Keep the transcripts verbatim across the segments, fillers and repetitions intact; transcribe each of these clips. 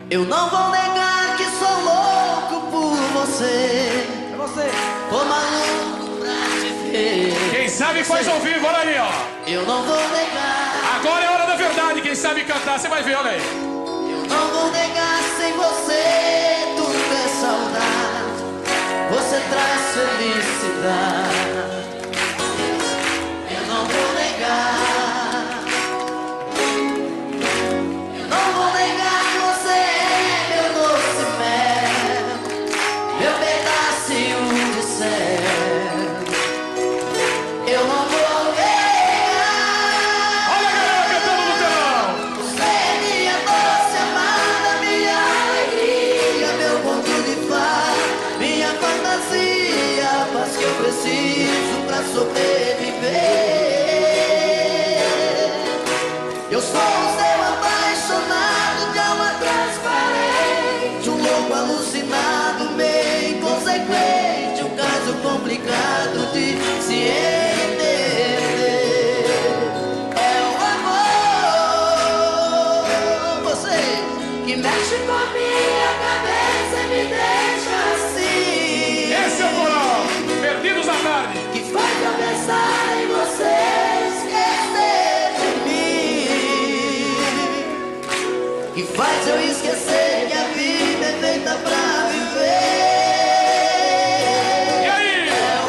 Eu não vou negar que sou louco por você. É você. Tô maluco pra te ver. Quem sabe faz ao vivo, olha aí, ó. Eu não vou negar. Agora é a hora da verdade, quem sabe cantar, você vai ver, olha aí. Eu não vou negar, sem você tudo é saudade. Você traz felicidade. Eu não vou negar. Eu não vou negar que você é meu doce mel, meu pedacinho de céu. Eu não vou negar. Olha a galera cantando no telão. Você é minha doce amada, minha alegria, meu conto de fada, minha fantasia, a paz que eu preciso pra sobreviver. Eu sou o seu apaixonado de alma transparente, um louco alucinado, meio inconsequente, um caso complicado de se entender. É o amor, você que mexe com a minha cabeça e me deixa assim. Esse é o coral, Perdidos na Tarde. Que faz eu pensar em você, esquecer de mim. Que faz eu esquecer que a vida é feita pra viver. E aí? É o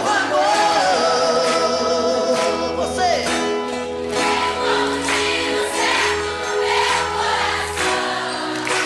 amor, você. É o motivo certo no meu coração.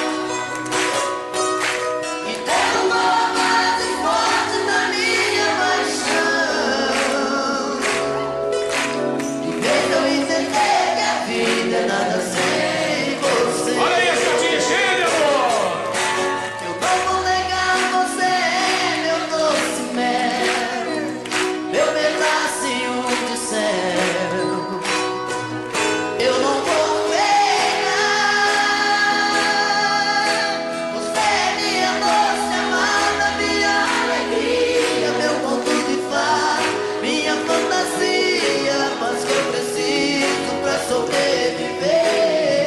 Que derrubou mais e forte na minha paixão. Que fez eu entender que a vida é nada sem você. Olha aí, essa tia cheia de amor. Eu não vou negar, você é meu doce mel, meu pedacinho de céu. Eu não vou negar. Você é minha doce amada, minha alegria, meu conto de fada, minha fantasia, mas que eu preciso pra sobreviver.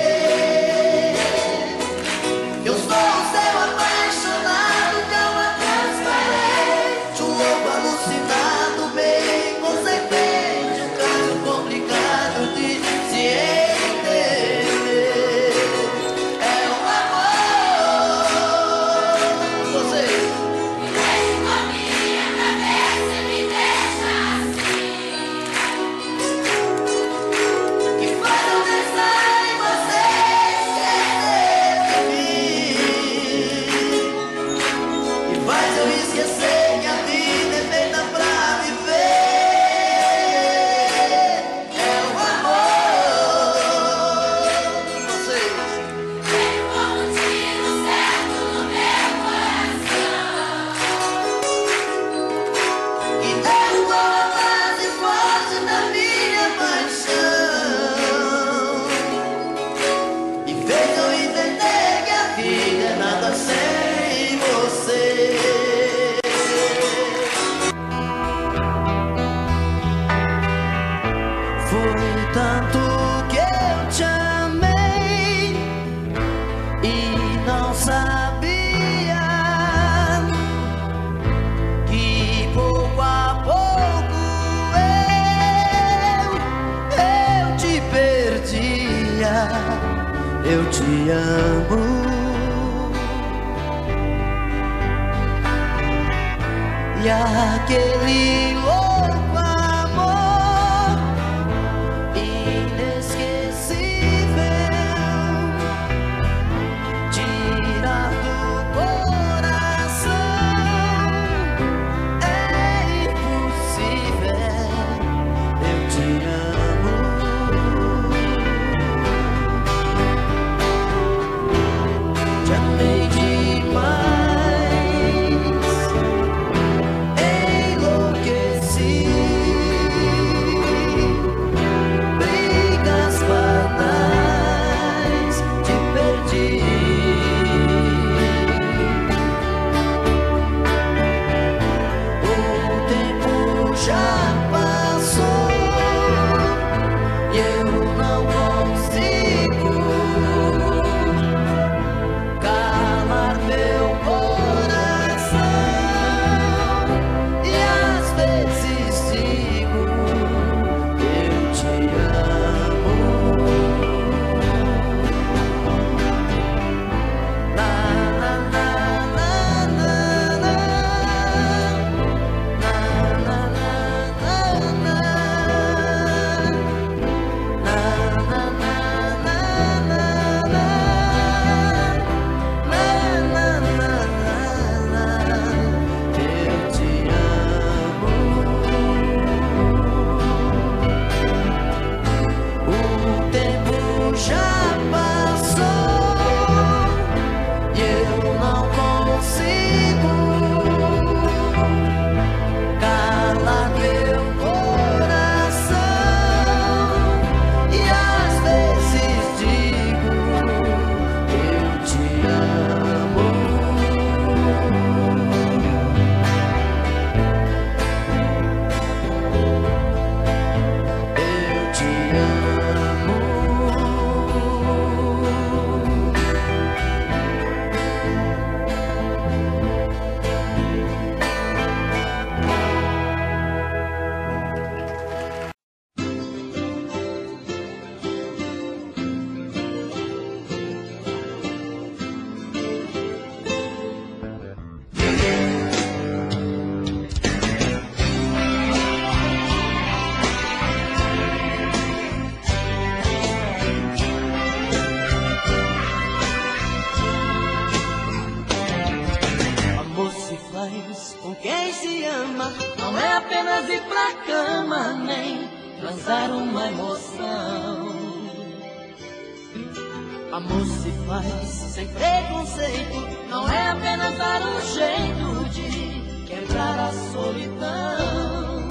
Eu sou o seu apaixonado de alma transparente, um louco alucinado, meio inconsequente, um caso complicado de se entender. É o amor, você Mexe com a minha cabeça e me deixa assim. que faz eu pensar em você, esquecer de mim. Que faz eu esquecer que a vida é feita pra viver. É o amor, você. Tem o motivo certo no meu coração. Que derrubou a base forte da minha paixão. E fez eu entender que a vida é nada sem você. Foi tanto que eu te amei e não sabia que pouco a pouco eu, eu te perdia. Eu te amo. E aquele louco amor inesquecível tirar do coração é impossível. Eu te amo. Te amei demais, enlouqueci. quem se ama não é apenas ir pra cama, nem transar uma emoção. Amor se faz sem preconceito, não é apenas dar um jeito de quebrar a solidão.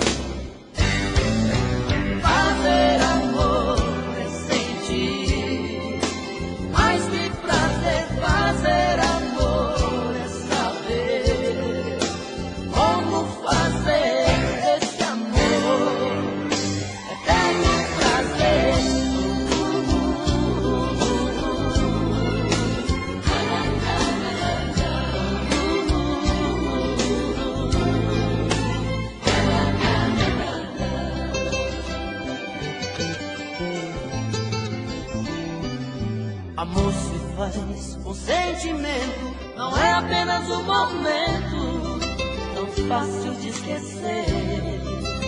Fazer amor é sentir, mais que prazer. Fazer amor é saber como fazer esse amor eterno prazer. Amor se faz com sentimento, não é apenas um momento tão fácil de esquecer.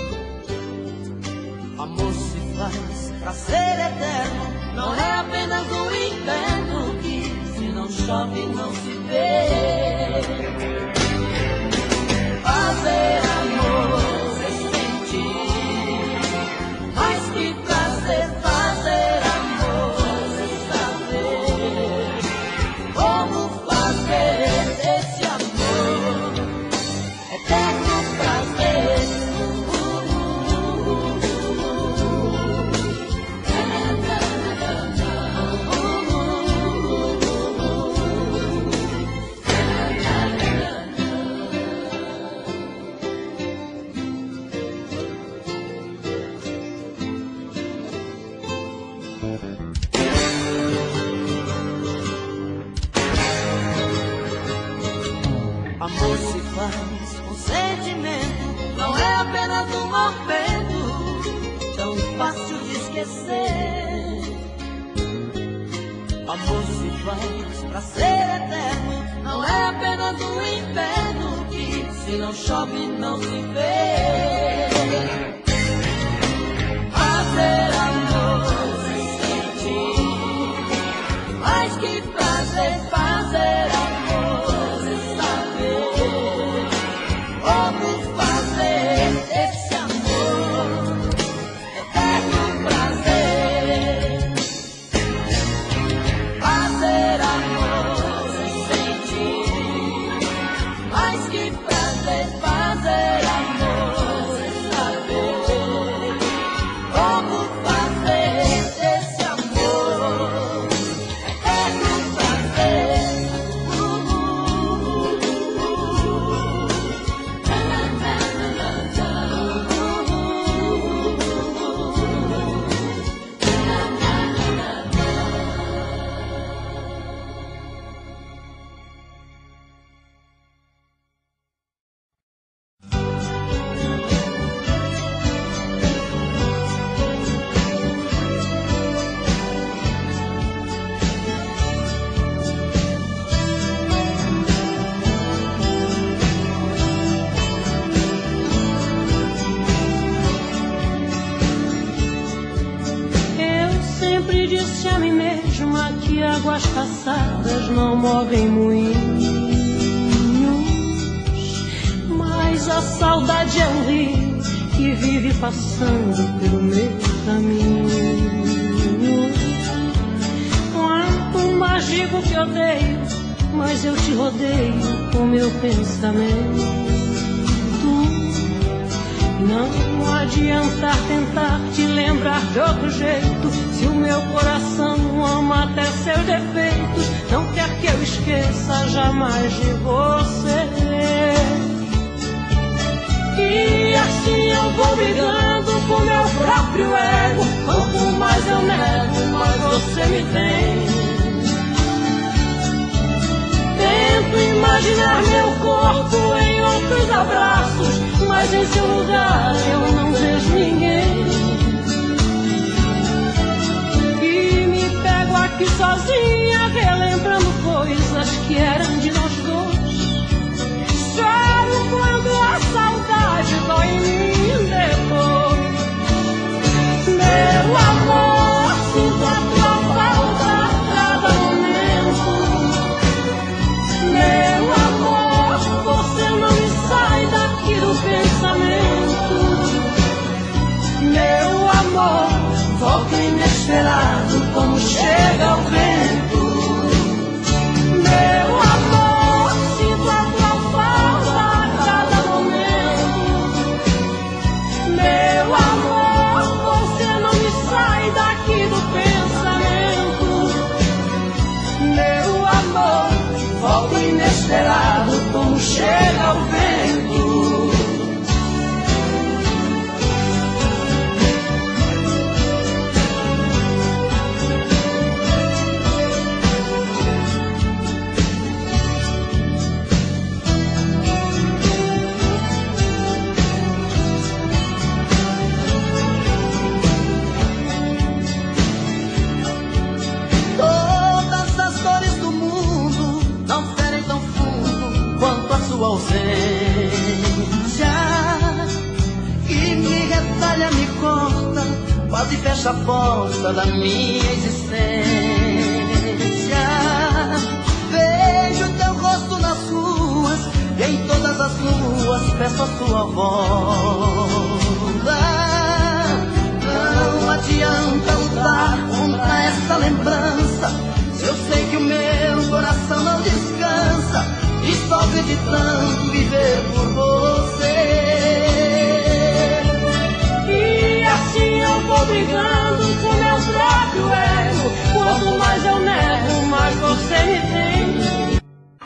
Amor se faz pra ser eterno, não é apenas um inverno que se não chove não se vê. Fazer amor é sentir, mais que prazer. Fazer amor como fazer esse amor eterno prazer. Amor se faz com sentimento, não é apenas um momento tão fácil de esquecer. Amor se faz pra ser eterno, não é apenas um inverno que se não chove não se vê. Fazer amor é sentir, mais que prazer. Fazer amor como fazer esse amor eterno prazer. Fazer amor é sentir, mais que prazer. Fazer amor é saber como fazer esse amor eterno prazer. Que águas passadas não movem moinhos, mas a saudade é um rio que vive passando pelo meu caminho. Quanto mais digo que odeio, mas eu te rodeio com meu pensamento. Não adianta tentar te lembrar de outro jeito, se o meu coração ama até seus defeitos, não quer que eu esqueça jamais de você. E assim eu vou brigando com meu próprio ego, quanto mais eu nego, mais você me tem. Tento imaginar meu corpo em outros abraços, mas em seu lugar eu não vejo ninguém. E me pego aqui sozinha, relembrando coisas que eram de nós dois. Choro quando a saudade dói em mim depois. Meu amor, sinto a tua falta a cada momento. Meu amor, você não me sai da ausência que me retalha, me corta, quase fecha a porta da minha existência. Vejo teu rosto nas ruas e em todas as luas peço a sua volta. Não adianta lutar contra essa lembrança, eu sei que o meu coração não descansa e só acreditando viver por você. E assim eu vou brigando com meu próprio ego. Quanto mais eu nego, mais você me tem.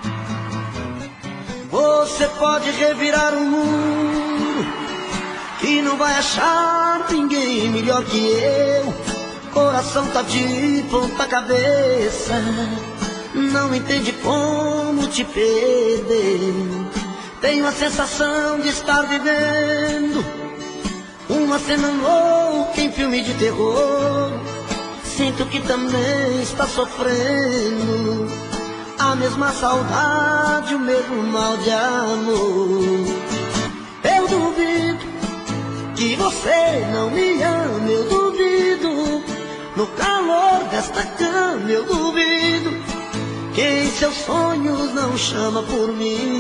Você pode revirar o mundo e não vai achar ninguém melhor que eu. Coração tá de ponta cabeça, não entende como te perder. Tenho a sensação de estar vivendo uma cena louca em filme de terror. Sinto que também está sofrendo a mesma saudade, o mesmo mal de amor. Eu duvido que você não me ama, eu duvido. No calor desta cama eu duvido que em seus sonhos não chama por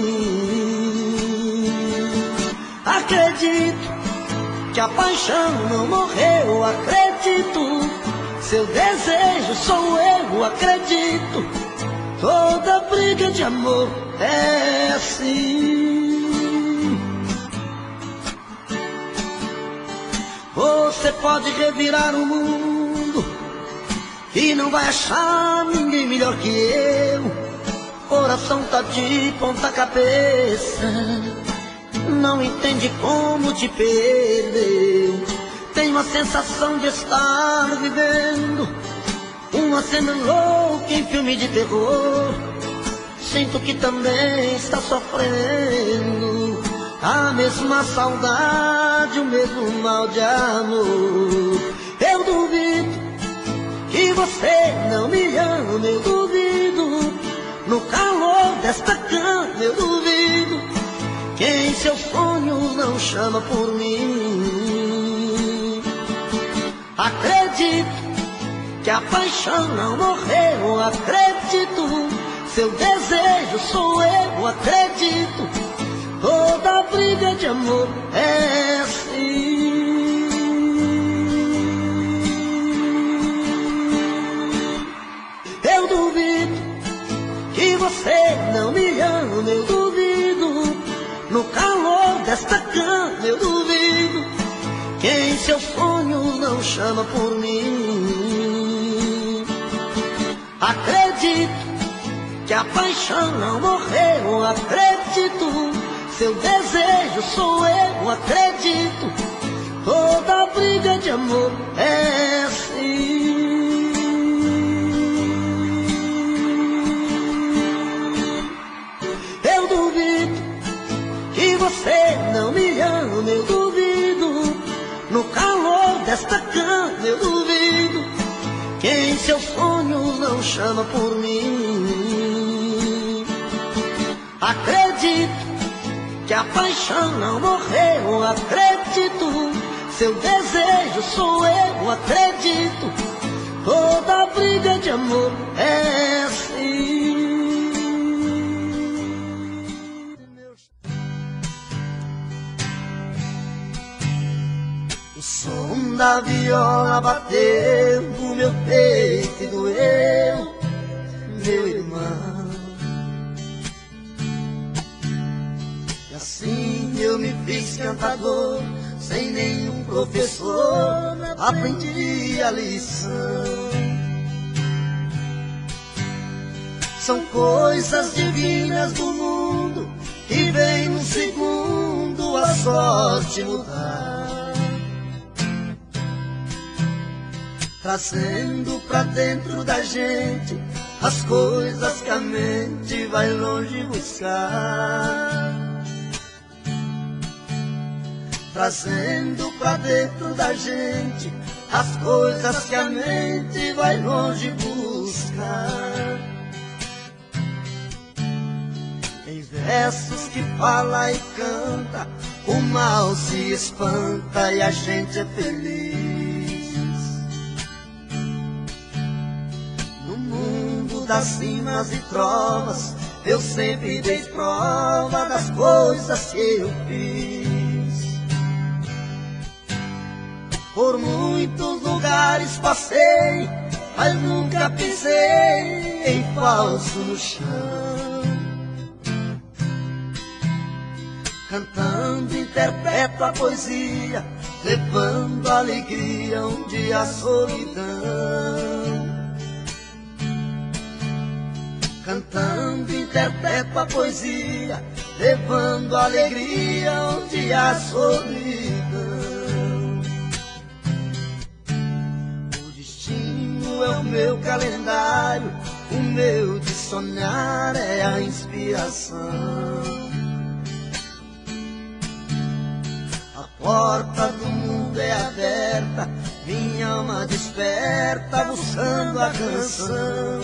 mim. Acredito que a paixão não morreu, acredito. Seu desejo sou eu, acredito. Toda briga de amor é assim. Você pode revirar o mundo e não vai achar ninguém melhor que eu. Coração tá de ponta cabeça, não entende como te perdeu. Tenho a sensação de estar vivendo uma cena louca em filme de terror. Sinto que também está sofrendo a mesma saudade, o mesmo mal de amor. Eu duvido que você não me ama, eu duvido. No calor desta cama eu duvido que em seus sonhos não chama por mim. Acredito que a paixão não morreu, acredito. Seu desejo sou eu, acredito. Toda briga de amor é assim. Eu duvido que você não me ama, eu duvido. No calor desta cama eu duvido que em seus sonhos não chama por mim. Acredito que a paixão não morreu, acredito. Seu desejo sou eu, acredito. Toda briga de amor é assim. Eu duvido que você não me ama, eu duvido. No calor desta cama eu duvido que em seus sonhos não chama por mim. Acredito que a paixão não morreu, acredito. Seu desejo sou eu, acredito. Toda briga de amor é assim. O som da viola bateu no meu peito e doeu, meu irmão. E assim eu me fiz cantador, sem nenhum professor, aprendi a lição. São coisas divinas do mundo que vem num segundo a sorte mudar, trazendo pra dentro da gente as coisas que a mente vai longe buscar, trazendo pra dentro da gente as coisas que a mente vai longe buscar. Em vez versos que fala e canta, o mal se espanta e a gente é feliz. No mundo das cimas e trovas, eu sempre dei prova das coisas que eu fiz. Por muitos lugares passei, mas nunca pisei em falso no chão. Cantando interpreto a poesia, levando alegria onde a solidão. Cantando interpreto a poesia, levando alegria onde a solidão. O destino é o meu calendário, o meu de sonhar é a inspiração. A porta do mundo é aberta, minha alma desperta buscando a canção.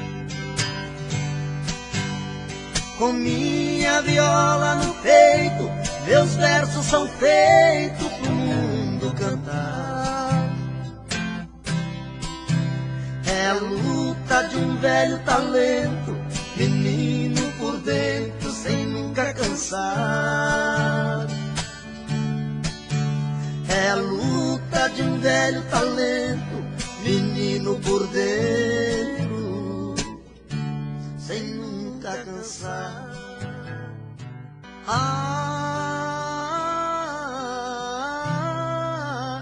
Com minha viola no peito, meus versos são feitos pro mundo cantar. É a luta de um velho talento, menino por dentro sem nunca cansar. É a luta de um velho talento, menino por dentro sem nunca cansar. Ah,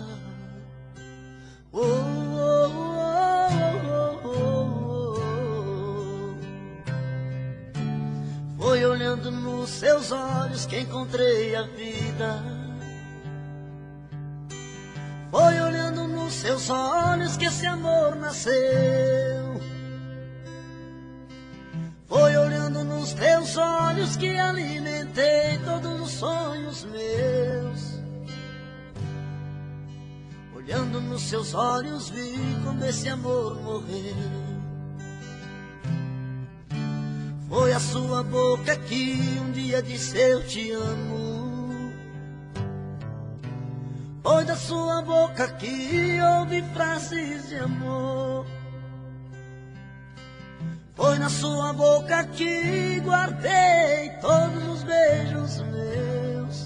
oh, oh, oh, oh, oh. Foi olhando nos seus olhos que encontrei a vida. Foi olhando nos seus olhos que esse amor nasceu. Foi olhando nos teus olhos que alimentei todos os sonhos meus. Olhando nos seus olhos vi como esse amor morreu. Foi a sua boca que um dia disse eu te amo. Foi da sua boca que ouvi frases de amor. Foi na sua boca que guardei todos os beijos meus.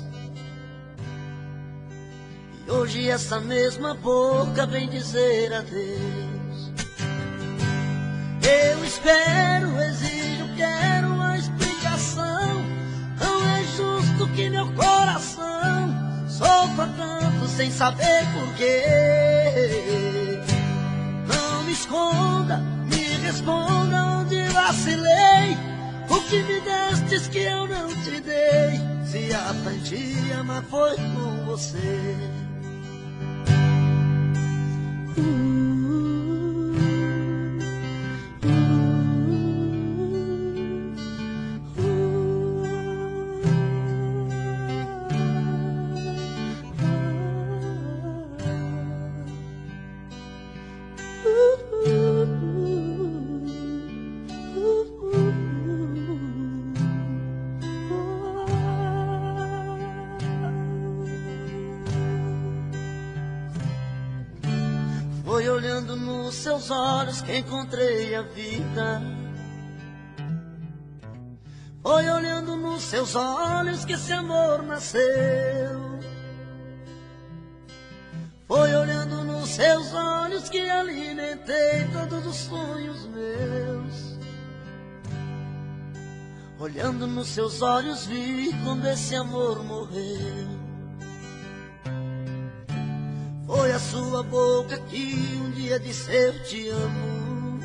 E hoje essa mesma boca vem dizer adeus. Eu espero, exijo, quero uma explicação. Não é justo que meu coração sofra tanto sem saber porquê. Não me esconda, me responda onde vacilei. O que me destes que eu não te dei? Se aprendi a amar foi com você. Foi olhando nos seus olhos que encontrei a vida. Foi olhando nos seus olhos que esse amor nasceu. Foi olhando nos seus olhos que alimentei todos os sonhos meus. Olhando nos seus olhos vi quando esse amor morreu. Foi a sua boca que um dia disse eu te amo.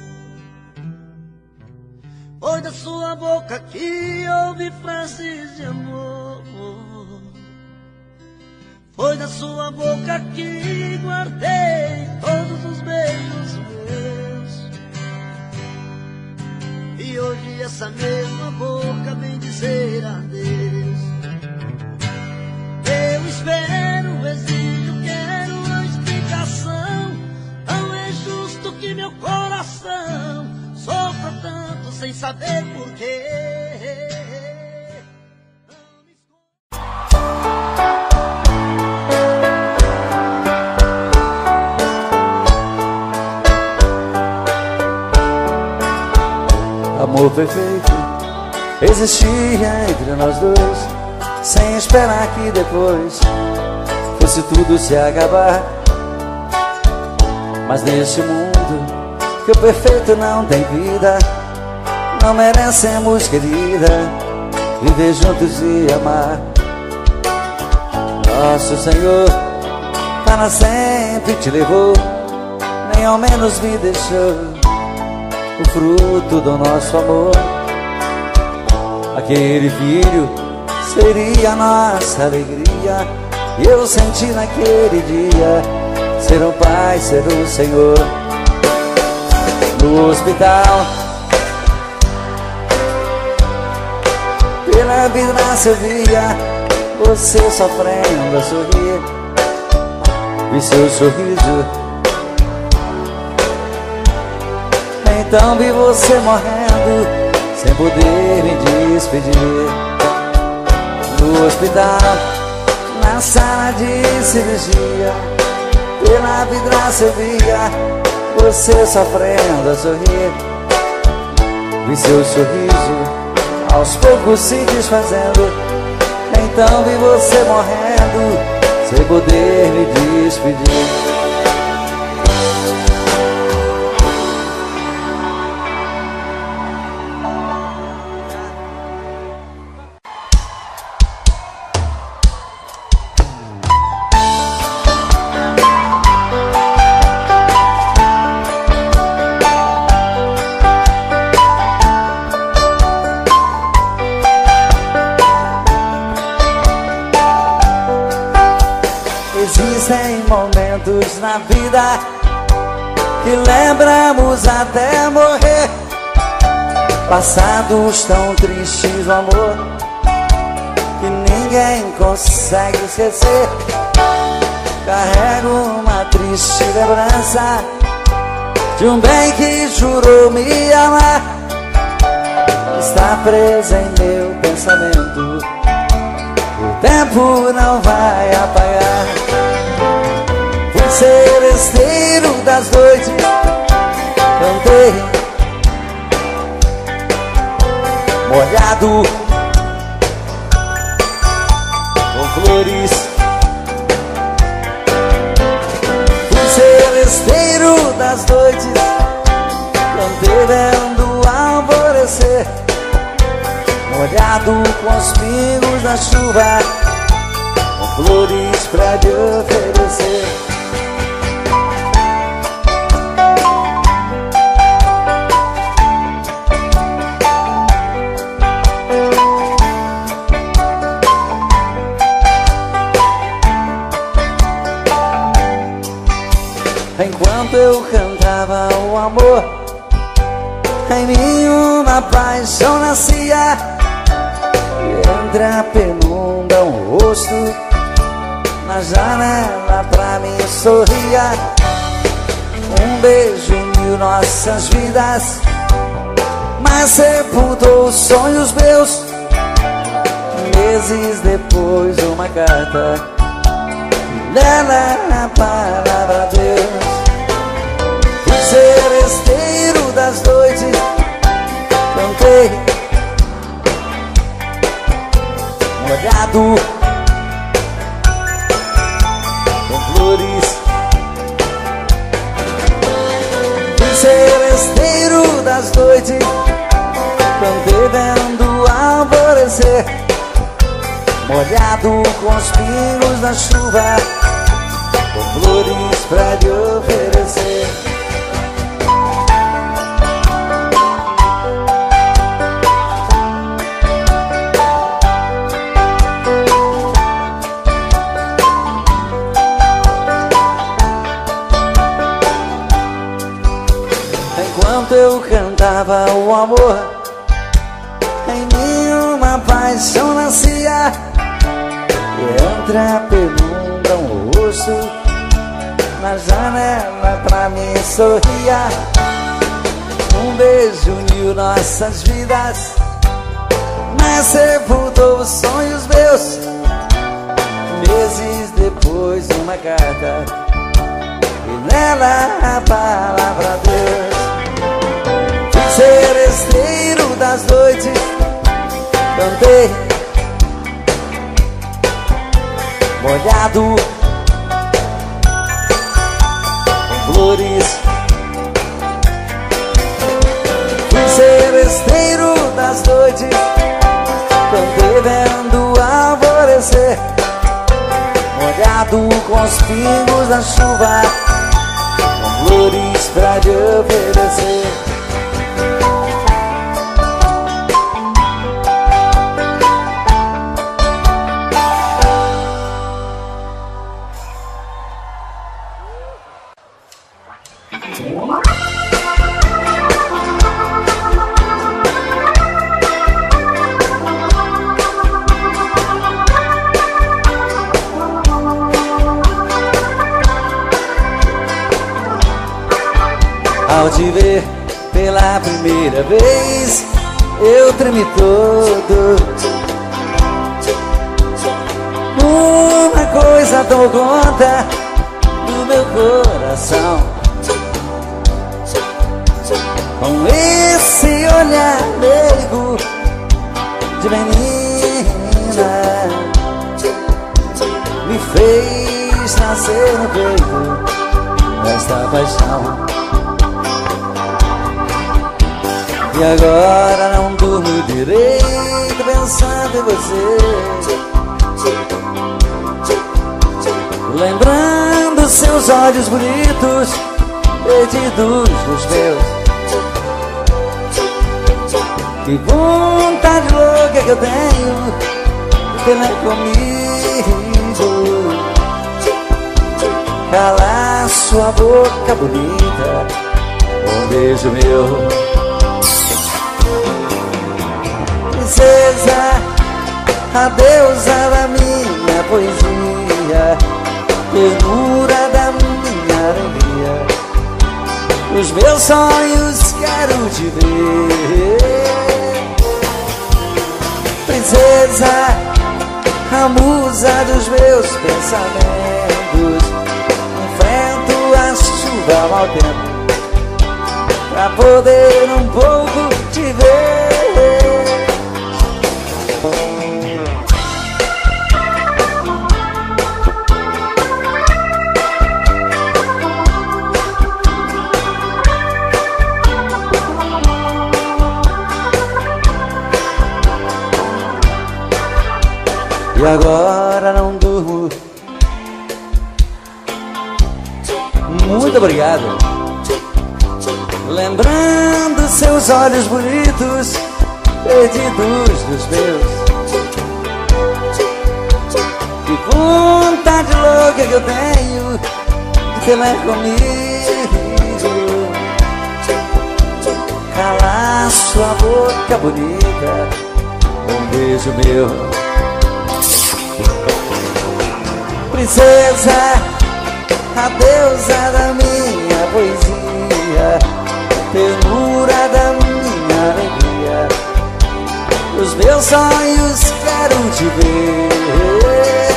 Foi da sua boca que ouvi frases de amor. Foi da sua boca que guardei todos os beijos meus. E hoje essa mesma boca vem dizer adeus. Eu espero, exijo, quero uma explicação. Não é justo que meu coração sofra tanto sem saber porquê. amor perfeito existia entre nós dois, sem esperar que depois fosse tudo se acabar. Mas neste mundo que o perfeito não tem vida, não merecemos, querida, viver juntos e amar. Nosso Senhor para sempre te levou, nem ao menos me deixou o fruto do nosso amor. Aquele filho seria a nossa alegria, e eu senti naquele dia ser um pai, ser um Senhor. No hospital, pela vidraça eu via você sofrendo a sorrir, vi seu sorriso, então vi você morrendo sem poder me despedir. No hospital, na sala de cirurgia, pela vidraça eu via você sofrendo a sorrir, vi seu sorriso aos poucos se desfazendo, então vi você morrendo sem poder me despedir. Existem momentos na vida que lembramos até morrer, passados tão tristes do amor que ninguém consegue esquecer. Carrego uma triste lembrança de um bem que jurou me amar, está preso em meu pensamento, o tempo não vai apagar. Fui seresteiro das noites, cantei molhado com flores. Fui seresteiro das noites, cantei vendo o alvorecer, molhado com os pingos da chuva, com flores pra te oferecer. Enquanto eu cantava o amor, em mim uma paixão nascia, e entre a penumbra um rosto na janela pra mim sorria. Um beijo uniu nossas vidas, mas sepultou os sonhos meus. Meses depois uma carta, nela a palavra Deus. Fui seresteiro das noites, cantei molhado com flores. Fui seresteiro das noites, cantei vendo o alvorecer, molhado com os pingos da chuva, com flores pra lhe oferecer. Enquanto eu cantava o amor, em mim uma paixão nascia, e entre a penumbra um rosto na janela pra mim sorria. Um beijo uniu nossas vidas, mas sepultou os sonhos meus. Meses depois uma carta, e nela a palavra Deus. Fui seresteiro das noites, cantei molhado com flores. Fui seresteiro das noites, cantei vendo alvorecer, molhado com os pingos da chuva, com flores pra te oferecer. Ao te ver pela primeira vez, eu tremi todo. Uma coisa tomou conta do meu coração, com esse olhar meigo de menina, me fez nascer no peito esta paixão. E agora não durmo direito pensando em você, lembrando seus olhos bonitos perdidos nos meus. Que vontade louca que eu tenho de ter comigo, calar sua boca bonita, um beijo meu. Princesa, a deusa da minha poesia, ternura da minha alegria, os meus sonhos quero te ver. Princesa, a musa dos meus pensamentos, enfrento a chuva ao mau tempo pra poder um pouco te ver. E agora não durmo. Muito obrigado. Lembrando seus olhos bonitos perdidos dos meus. Que vontade louca que eu tenho de ter lá comigo, calar sua boca bonita, um beijo meu. Princesa, a deusa da minha poesia, ternura da minha alegria, os meus sonhos quero te ver.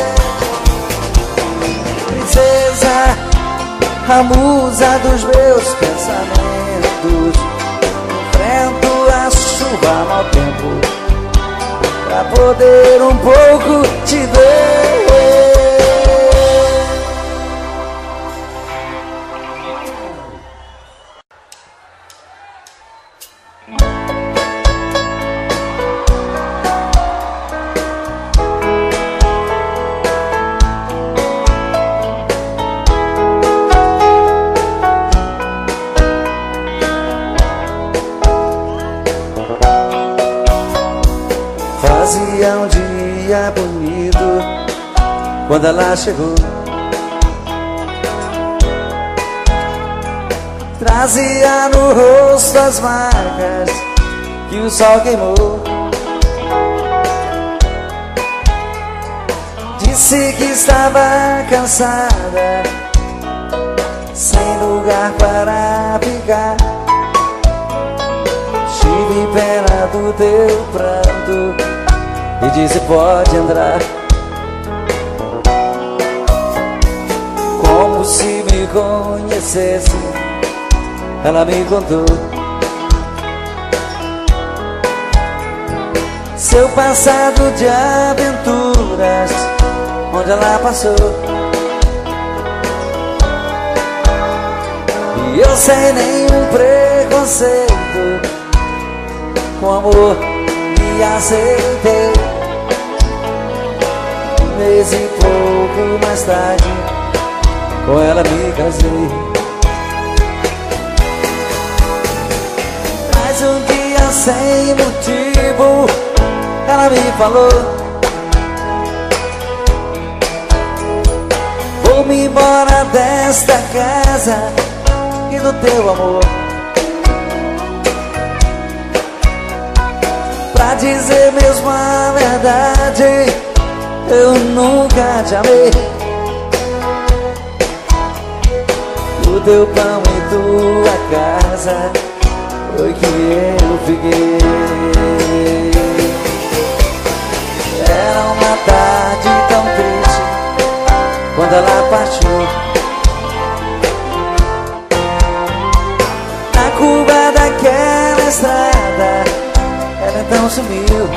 Princesa, a musa dos meus pensamentos, enfrento a chuva ao mau tempo pra poder um pouco te ver. Fazia um dia bonito quando ela chegou, trazia no rosto as marcas que o sol queimou. Disse que estava cansada, sem lugar para ficar. Tive pena do teu pranto e disse pode entrar, como se me conhecesse. Ela me contou seu passado de aventuras, onde ela passou. E eu sem nenhum preconceito, com amor me aceitei. Um mês e pouco mais tarde, com ela me casei. Mas um dia sem motivo, ela me falou: vou-me embora desta casa e do teu amor. Pra dizer mesmo a verdade, eu nunca te amei. O teu pão e tua casa foi que eu fiquei. Era uma tarde tão triste quando ela partiu. Na curva daquela estrada, ela então sumiu.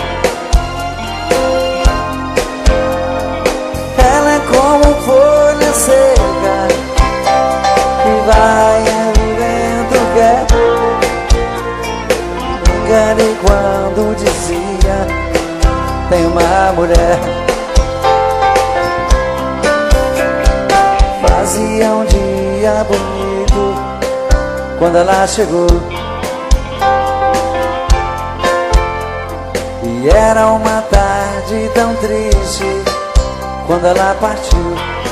Ela é como folha seca que vai e o vento quer. Me enganei quando dizia: tem uma mulher. Fazia um dia bonito quando ela chegou, e era uma tarde tão triste quando ela partiu.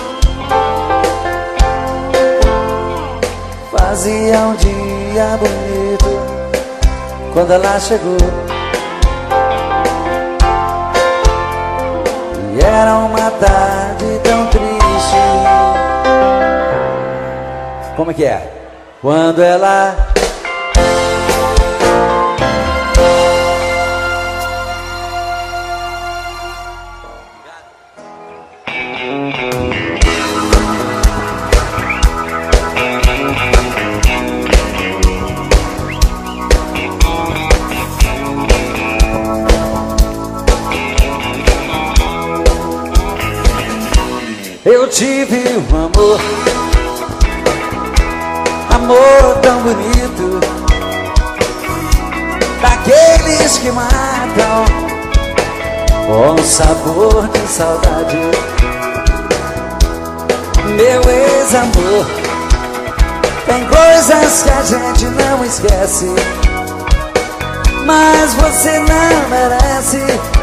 Fazia um dia bonito quando ela chegou, e era uma tarde tão triste. Como é que é? Quando ela... Eu tive um amor, amor tão bonito, daqueles que matam com sabor de saudade. Meu ex-amor, tem coisas que a gente não esquece, mas você não merece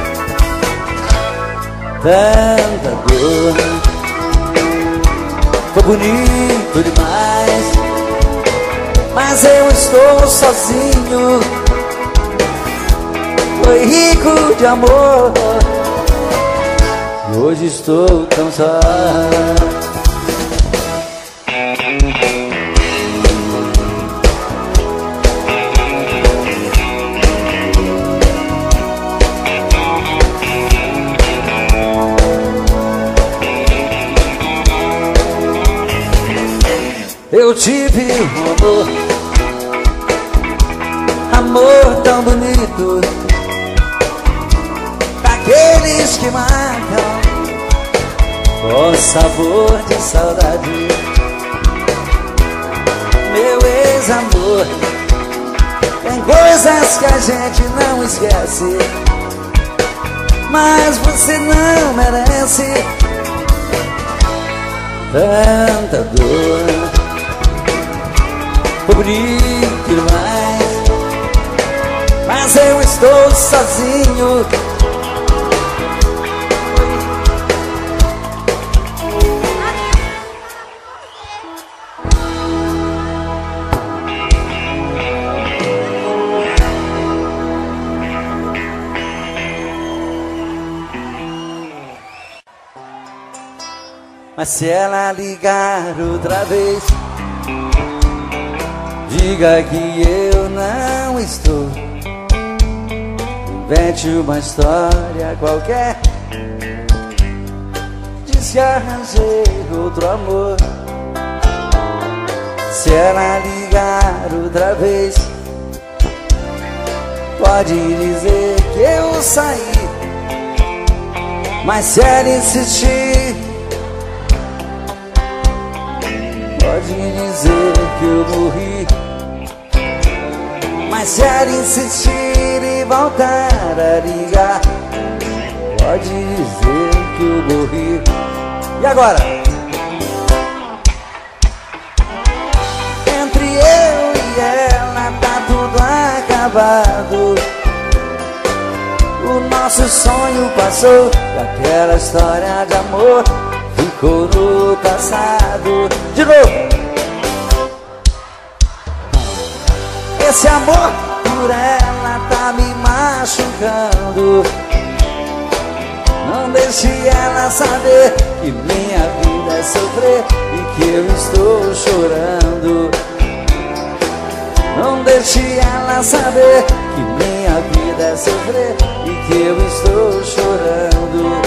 tanta dor. Foi bonito demais, mas eu estou sozinho. Foi rico de amor, e hoje estou tão só. Eu tive um amor, amor tão bonito, daqueles que marcam com sabor de saudade. Meu ex-amor, tem coisas que a gente não esquece, mas você não merece tanta dor. Foi bonito demais, mas eu estou sozinho. Mas se ela ligar outra vez, diga que eu não estou. Invente uma história qualquer, diz que arranjei outro amor. Se ela ligar outra vez, pode dizer que eu saí, mas se ela insistir, pode dizer que eu morri. Mas se ela insistir e voltar a ligar, pode dizer que eu morri. E agora? Entre eu e ela tá tudo acabado. O nosso sonho passou e aquela história de amor ficou no passado. De novo! Esse amor por ela tá me machucando. Não deixe ela saber que minha vida é sofrer e que eu estou chorando. Não deixe ela saber que minha vida é sofrer e que eu estou chorando.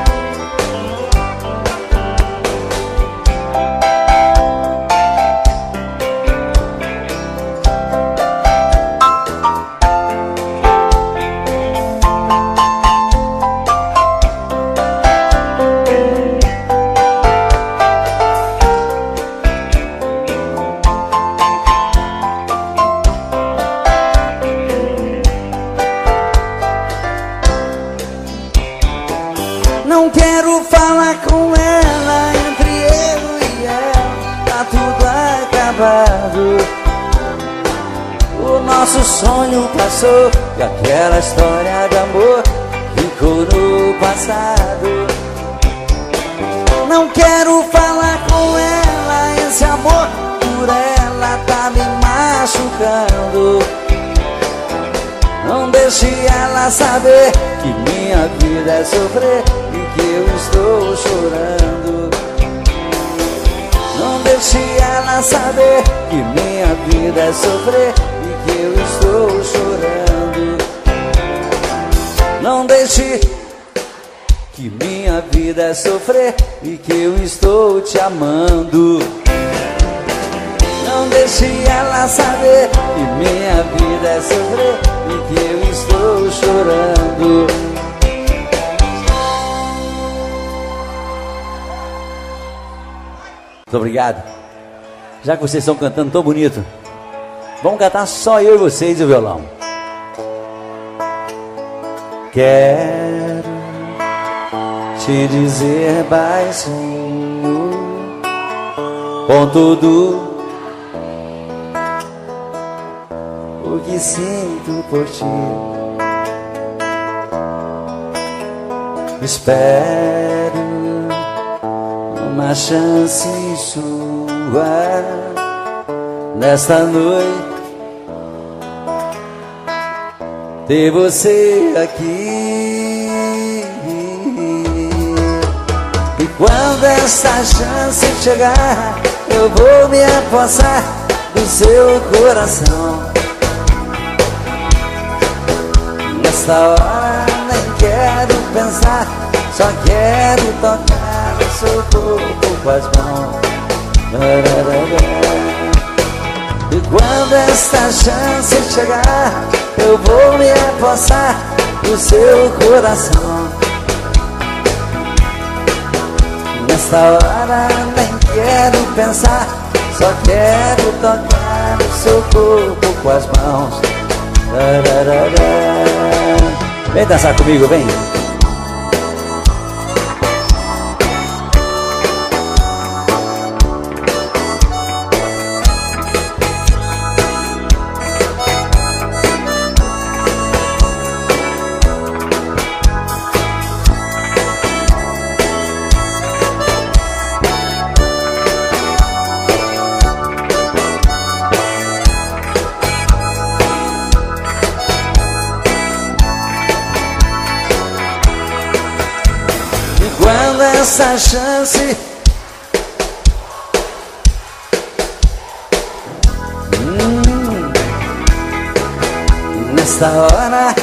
Não quero falar com ela, entre eu e ela tá tudo acabado. O nosso sonho passou e aquela história de amor ficou no passado. Não quero falar com ela, esse amor por ela tá me machucando. Não deixe ela saber que minha vida é sofrer e que eu estou chorando. Não deixe ela saber que minha vida é sofrer e que eu estou chorando. Não deixe que minha vida é sofrer e que eu estou te amando. Não deixe ela saber que minha vida é sofrer e que eu estou chorando. Muito obrigado. Já que vocês estão cantando tão bonito, vamos cantar só eu e vocês e o violão. Quero te dizer baixinho, com tudo o que sinto por ti. Espero uma chance sua nesta noite, ter você aqui. E quando essa chance chegar, eu vou me apossar do seu coração. Nesta hora nem quero pensar, só quero tocar no seu corpo com as mãos. E quando esta chance chegar, eu vou me apossar do seu coração. Nesta hora nem quero pensar, só quero tocar no seu corpo com as mãos. Vem dançar comigo, vem. Essa chance hum, nesta hora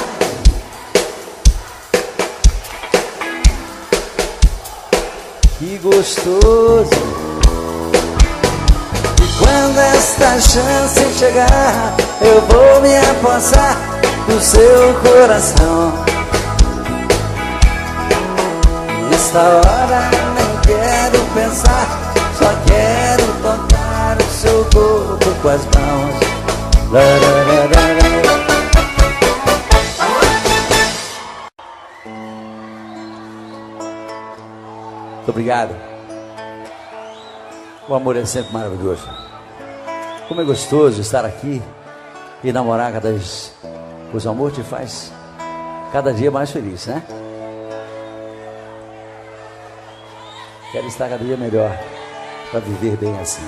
que gostoso. E quando esta chance chegar, eu vou me apossar do seu coração. Nesta hora nem quero pensar, só quero tocar o seu corpo com as mãos. Lá, lá, lá, lá, lá. Muito obrigado. O amor é sempre maravilhoso. Como é gostoso estar aqui e namorar cada vez. Pois o amor te faz cada dia mais feliz, né? Quero estar cada dia melhor para viver bem assim.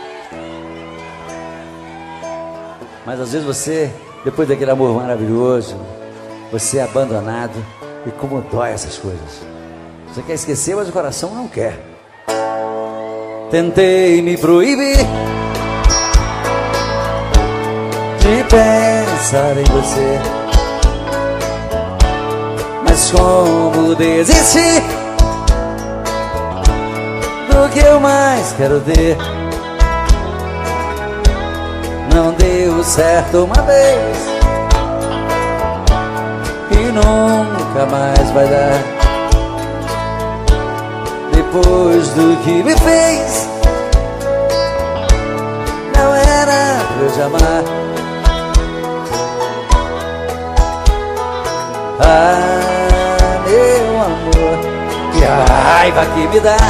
Mas às vezes você, depois daquele amor maravilhoso, você é abandonado. E como dói essas coisas. Você quer esquecer, mas o coração não quer. Tentei me proibir de pensar em você, mas como desistir do que eu mais quero ter? Não deu certo uma vez e nunca mais vai dar. Depois do que me fez, não era pra eu te amar. Ah, meu amor, que raiva que me dá.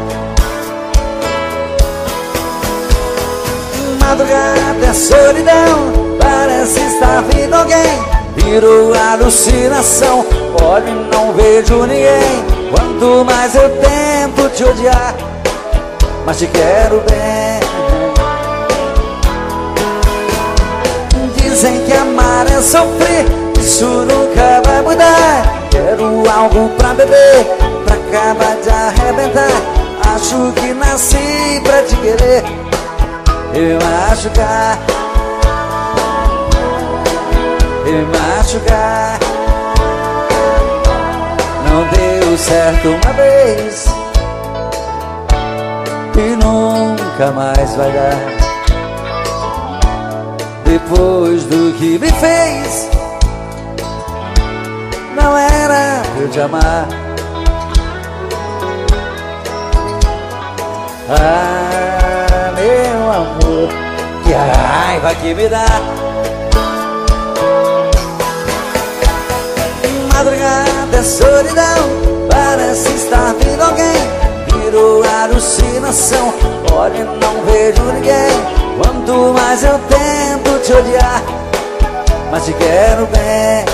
Madrugada é solidão, parece estar vindo alguém. Virou alucinação, olho e não vejo ninguém. Quanto mais eu tento te odiar, mas te quero bem. Dizem que amar é sofrer, isso nunca vai mudar. Quero algo pra beber, pra acabar de arrebentar. Acho que nasci pra te querer e machucar, e machucar. Não deu certo uma vez e nunca mais vai dar. Depois do que me fez, não era pra eu te amar. Ah, meu amor, que raiva que me dá. Madrugada é solidão, parece estar vindo alguém. Virou alucinação, olho e não vejo ninguém. Quanto mais eu tento te odiar, mas te quero bem.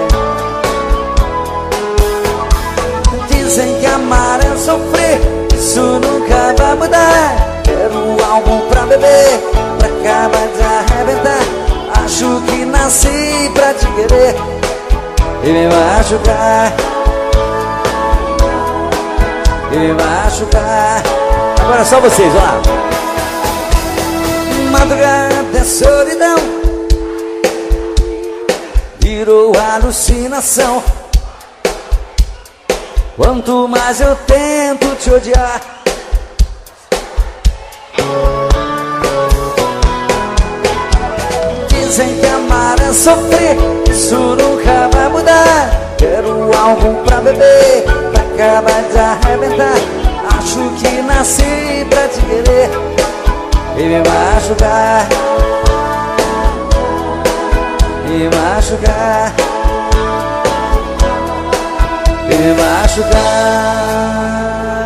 Dizem que amar é sofrer, isso nunca vai mudar. Quero algo pra beber, pra acabar de arrebentar. Acho que nasci pra te querer e me machucar, e me machucar. Agora só vocês, ó lá. Madrugada é solidão, virou alucinação. Quanto mais eu tento te odiar, dizem que amar é sofrer, isso nunca vai mudar. Quero algo pra beber, pra acabar de arrebentar. Acho que nasci pra te querer e me machucar, e me machucar, e me machucar.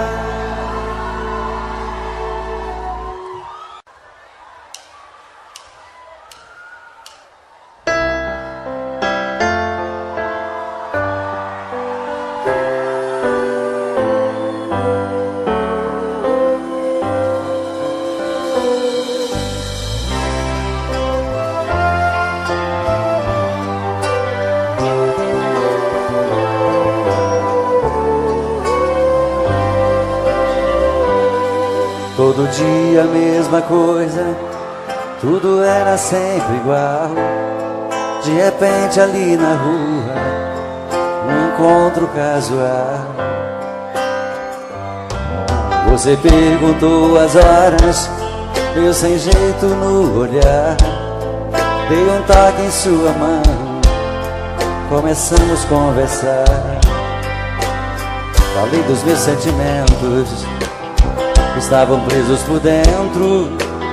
Todo dia a mesma coisa, tudo era sempre igual. De repente ali na rua, um encontro casual. Você perguntou as horas, eu sem jeito no olhar. Dei um toque em sua mão começamos a conversar. Falei dos meus sentimentos que estavam presos por dentro.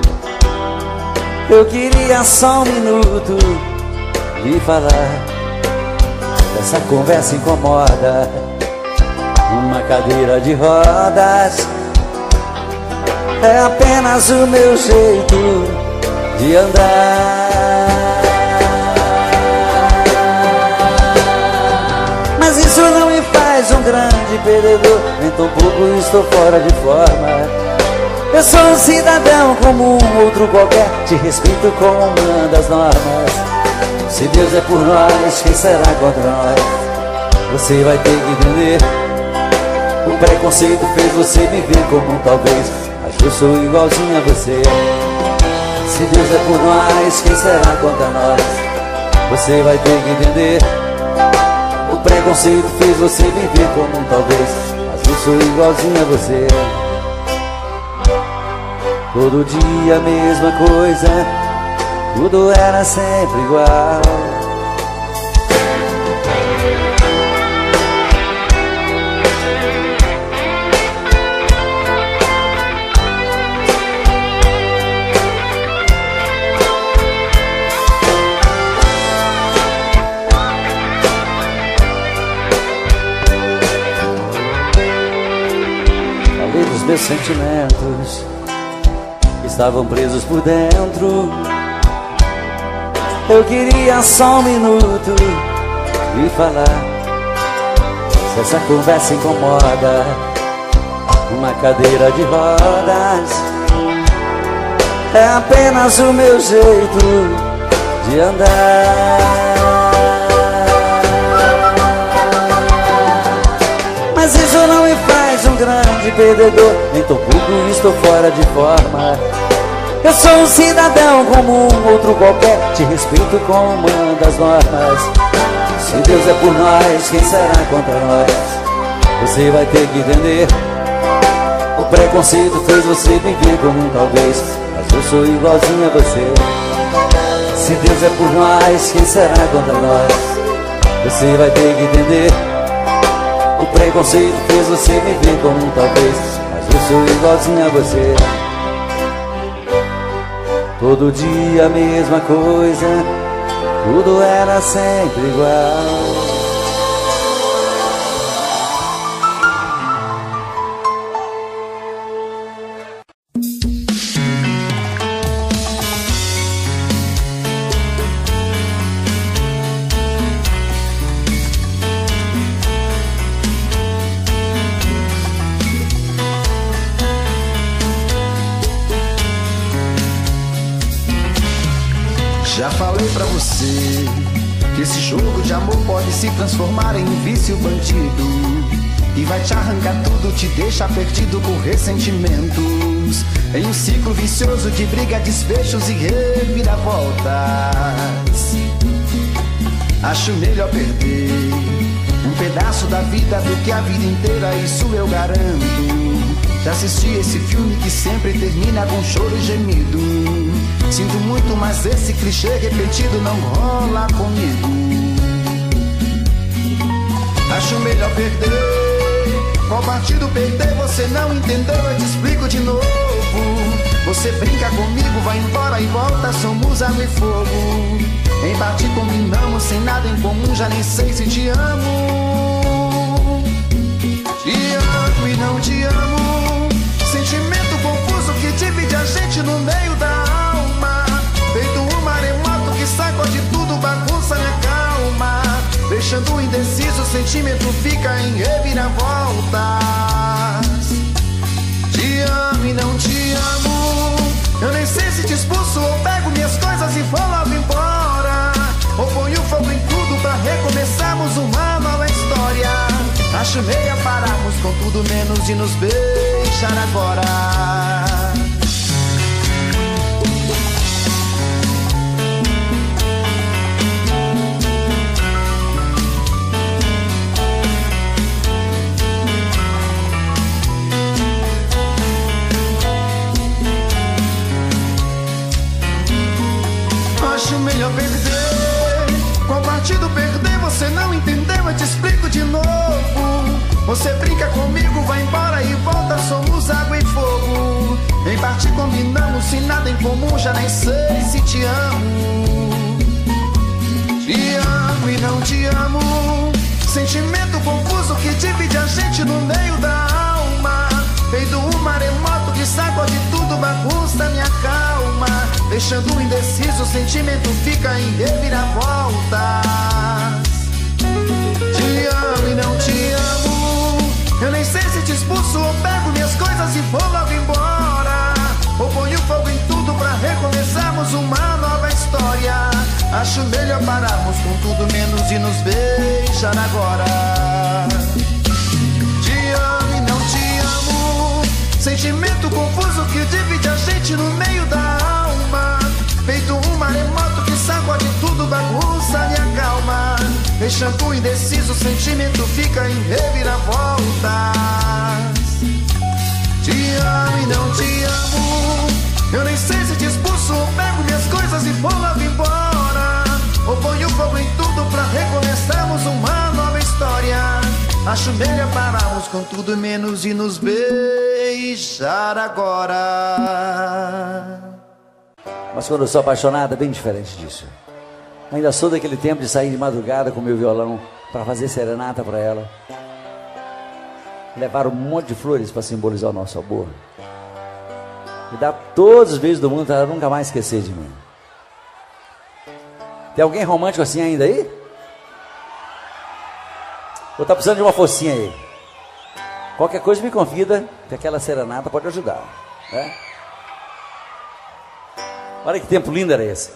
Eu queria só um minuto de falar. Essa conversa incomoda, uma cadeira de rodas é apenas o meu jeito de andar. Mas isso não me faz um grande perdedor, nem tão pouco estou fora de forma. Eu sou um cidadão como um outro qualquer, te respeito como uma das normas. Se Deus é por nós, quem será contra nós? Você vai ter que entender. O preconceito fez você me ver como um talvez, mas eu sou igualzinho a você. Se Deus é por nós, quem será contra nós? Você vai ter que entender. O preconceito fez você me ver como um talvez, mas eu sou igualzinho a você. Todo dia a mesma coisa, tudo era sempre igual. Falei dos meus sentimentos que estavam presos por dentro. Eu queria só um minuto de falar. Se essa conversa incomoda, uma cadeira de rodas é apenas o meu jeito de andar. Mas isso não me faz um grande perdedor, nem tão pouco estou fora de forma. Eu sou um cidadão como um outro qualquer, te respeito como uma das normas. Se Deus é por nós, quem será contra nós? Você vai ter que entender. O preconceito fez você me ver como um talvez, mas eu sou igualzinho a você. Se Deus é por nós, quem será contra nós? Você vai ter que entender. O preconceito fez você me ver como um talvez, mas eu sou igualzinho a você. Todo dia a mesma coisa, tudo era sempre igual. Já falei pra você que esse jogo de amor pode se transformar em um vício bandido e vai te arrancar tudo, te deixar perdido por ressentimentos, em um ciclo vicioso de briga, desfechos e reviravoltas. Acho melhor perder um pedaço da vida do que a vida inteira, isso eu garanto. Já assisti esse filme que sempre termina com choro e gemido. Sinto muito, mas esse clichê repetido não rola comigo. Acho melhor perder. Qual partido perder? Você não entendeu, eu te explico de novo. Você brinca comigo, vai embora e volta, somos água e fogo. Em parte combinamos, sem nada em comum, já nem sei se te amo. Te amo e não te amo. Sentimento confuso que divide a gente no meio da alma. Feito um maremoto que sacode tudo, bagunça minha calma. Deixando indeciso, o sentimento fica em reviravoltas. Te amo e não te amo. Eu nem sei se te expulso ou pego minhas coisas e vou logo embora, ou ponho fogo em tudo pra recomeçarmos uma nova história. Acho meia pararmos com tudo menos de nos beijar agora. Acho melhor perder. Qual partido perder? Você Você brinca comigo, vai embora e volta, somos água e fogo. Em parte combinamos, sem nada em comum, já nem sei se te amo. Te amo e não te amo. Sentimento confuso que divide a gente no meio da alma. Feito um maremoto que sacode tudo, bagunça minha calma. Deixando indeciso, o sentimento fica em reviravoltas. Te amo e não te amo. Eu nem sei se te expulso ou pego minhas coisas e vou logo embora. Ou ponho fogo em tudo pra recomeçarmos uma nova história. Acho melhor pararmos com tudo menos de nos beijar agora. Te amo e não te amo. Sentimento confuso que divide a gente no meio da alma. Feito um maremoto que sacode tudo, bagunça minha calma. Deixando indeciso, o sentimento fica em reviravoltas. Te amo e não te amo. Eu nem sei se te expulso ou pego minhas coisas e vou logo embora. Ou ponho fogo em tudo pra recomeçarmos uma nova história. Acho melhor pararmos com tudo menos e nos beijar agora. Mas quando eu sou apaixonado é bem diferente disso. Ainda sou daquele tempo de sair de madrugada com meu violão para fazer serenata para ela. Levar um monte de flores para simbolizar o nosso amor. E dar todos os beijos do mundo para ela nunca mais esquecer de mim. Tem alguém romântico assim ainda aí? Ou tá precisando de uma focinha aí? Qualquer coisa me convida, que aquela serenata pode ajudar, né? Olha que tempo lindo era esse.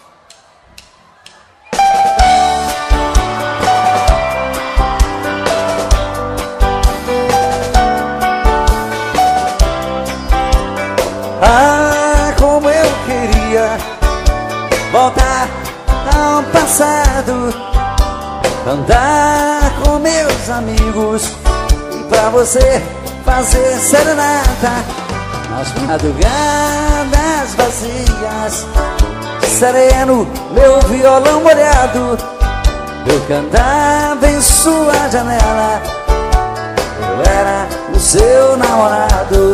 Ah, como eu queria voltar ao passado, andar com meus amigos e pra você fazer serenata nas madrugadas vazias. Sereno, meu violão molhado, eu cantava em sua janela. Eu era o seu namorado.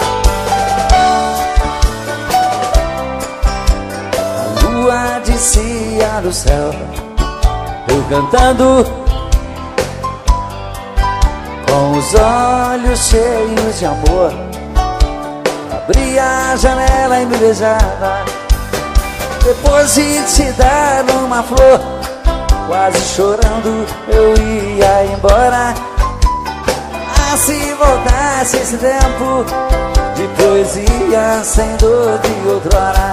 A lua descia do céu, eu cantando com os olhos cheios de amor. Abria a janela e me beijava. Depois de te dar uma flor, quase chorando eu ia embora. Ah, se voltasse esse tempo de poesia sem dor de outrora.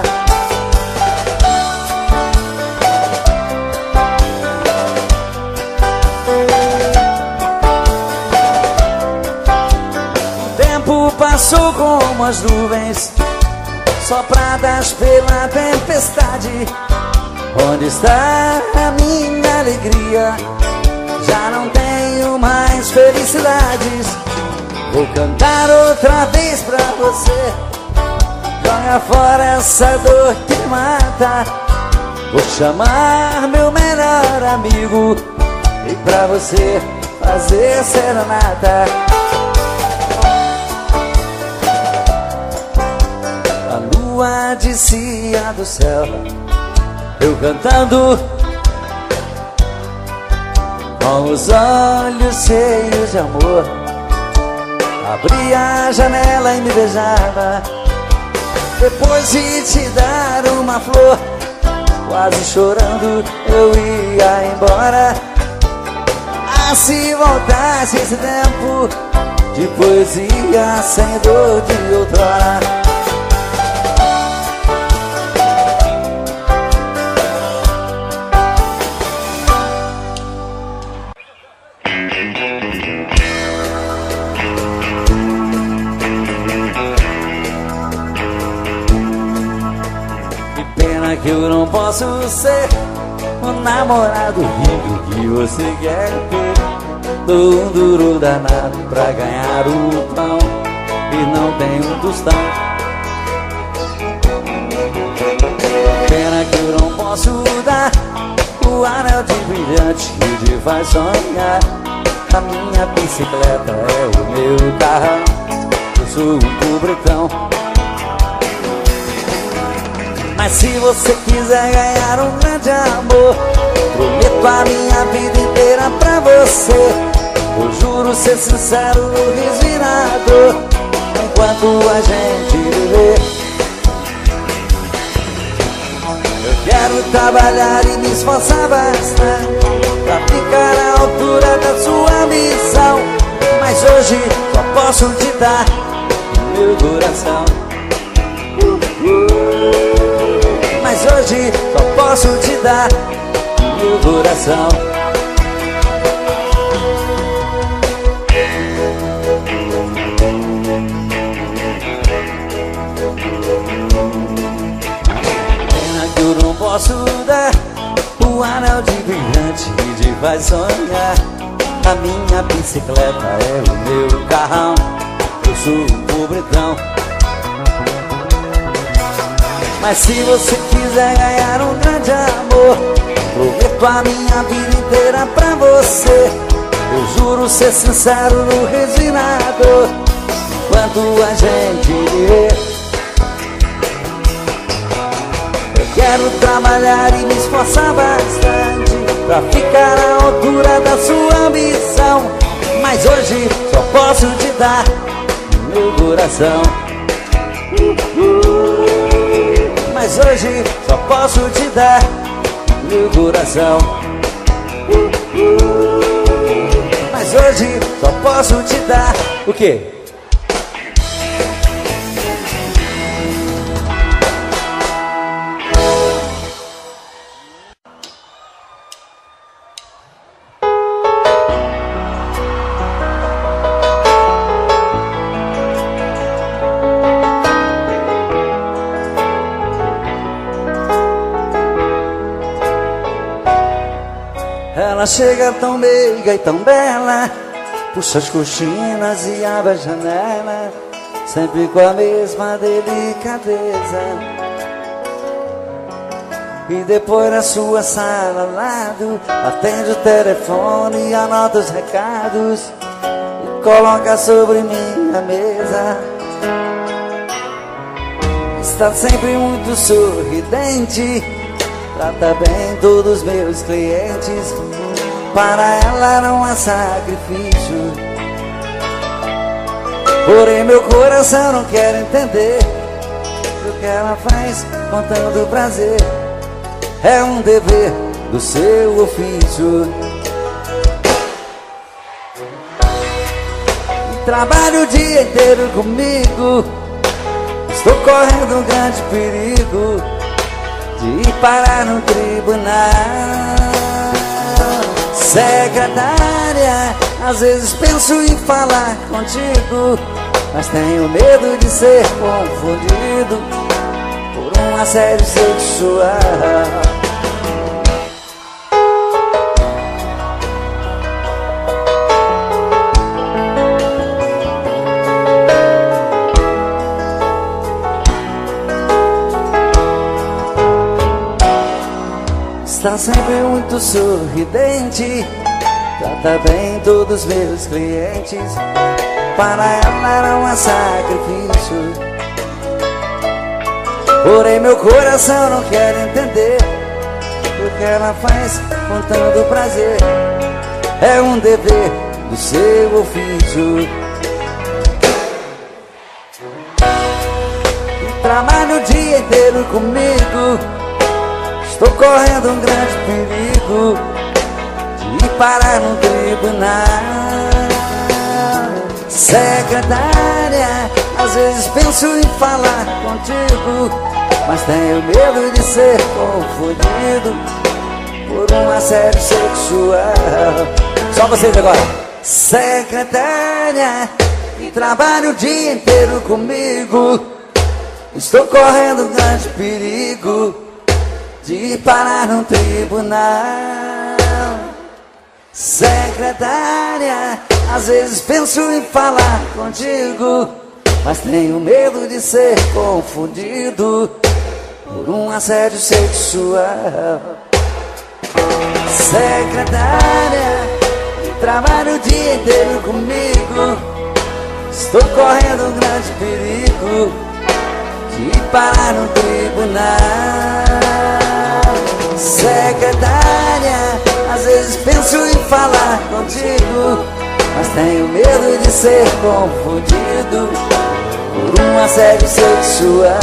O tempo passou como as nuvens sopradas pela tempestade. Onde está a minha alegria? Já não tenho mais felicidades. Vou cantar outra vez pra você. Joga fora essa dor que me mata. Vou chamar meu melhor amigo e pra você fazer serenata. A lua descia do céu, eu cantando com os olhos cheios de amor. Abria a janela e me beijava. Depois de te dar uma flor, quase chorando eu ia embora. Ah, se voltasse esse tempo de poesia sem dor de outrora. Que eu não posso ser o namorado rico que você quer ter. Dou um duro danado pra ganhar o pão e não tenho um tostão. Pena que eu não posso dar o anel de brilhante que te faz sonhar. A minha bicicleta é o meu carrão, eu sou um pobretão. Mas se você quiser ganhar um grande amor, prometo a minha vida inteira pra você. Eu juro ser sincero no resvirador, enquanto a gente viver. Eu quero trabalhar e me esforçar bastante pra ficar à altura da sua missão. Mas hoje só posso te dar o meu coração. Mas hoje só posso te dar o meu coração. Pena que eu não posso dar o anel de brilhante e te faz sonhar. A minha bicicleta é o meu carrão, eu sou um pobretão. Mas se você quiser ganhar um grande amor, prometo a minha vida inteira pra você. Eu juro ser sincero no resinador, enquanto a gente viver. Eu quero trabalhar e me esforçar bastante pra ficar à altura da sua ambição. Mas hoje só posso te dar o meu coração. Mas hoje só posso te dar meu coração. Mas hoje só posso te dar o quê? Ela chega tão meiga e tão bela, puxa as cortinas e abre a janela, sempre com a mesma delicadeza. E depois na sua sala ao lado, atende o telefone e anota os recados e coloca sobre minha mesa. Está sempre muito sorridente, trata bem todos os meus clientes. Para ela não há sacrifício, porém meu coração não quer entender o que ela faz com tanto prazer. É um dever do seu ofício. Trabalho o dia inteiro comigo, estou correndo um grande perigo de ir parar no tribunal. Secretária, às vezes penso em falar contigo, mas tenho medo de ser confundido por um assédio sexual. Está sempre muito sorridente, trata bem todos os meus clientes. Para ela não há sacrifício, porém meu coração não quer entender o que ela faz com tanto prazer. É um dever do seu ofício. E trabalho o dia inteiro comigo, estou correndo um grande perigo de ir parar no tribunal. Secretária, às vezes penso em falar contigo, mas tenho medo de ser confundido por um assédio sexual. Só vocês agora. Secretária, que trabalha o dia inteiro comigo, estou correndo um grande perigo de ir parar no tribunal. Secretária, às vezes penso em falar contigo, mas tenho medo de ser confundido por um assédio sexual. Secretária, trabalha o dia inteiro comigo. Estou correndo um grande perigo de parar no tribunal. Secretária, às vezes penso em falar contigo, mas tenho medo de ser confundido por um assédio sexual.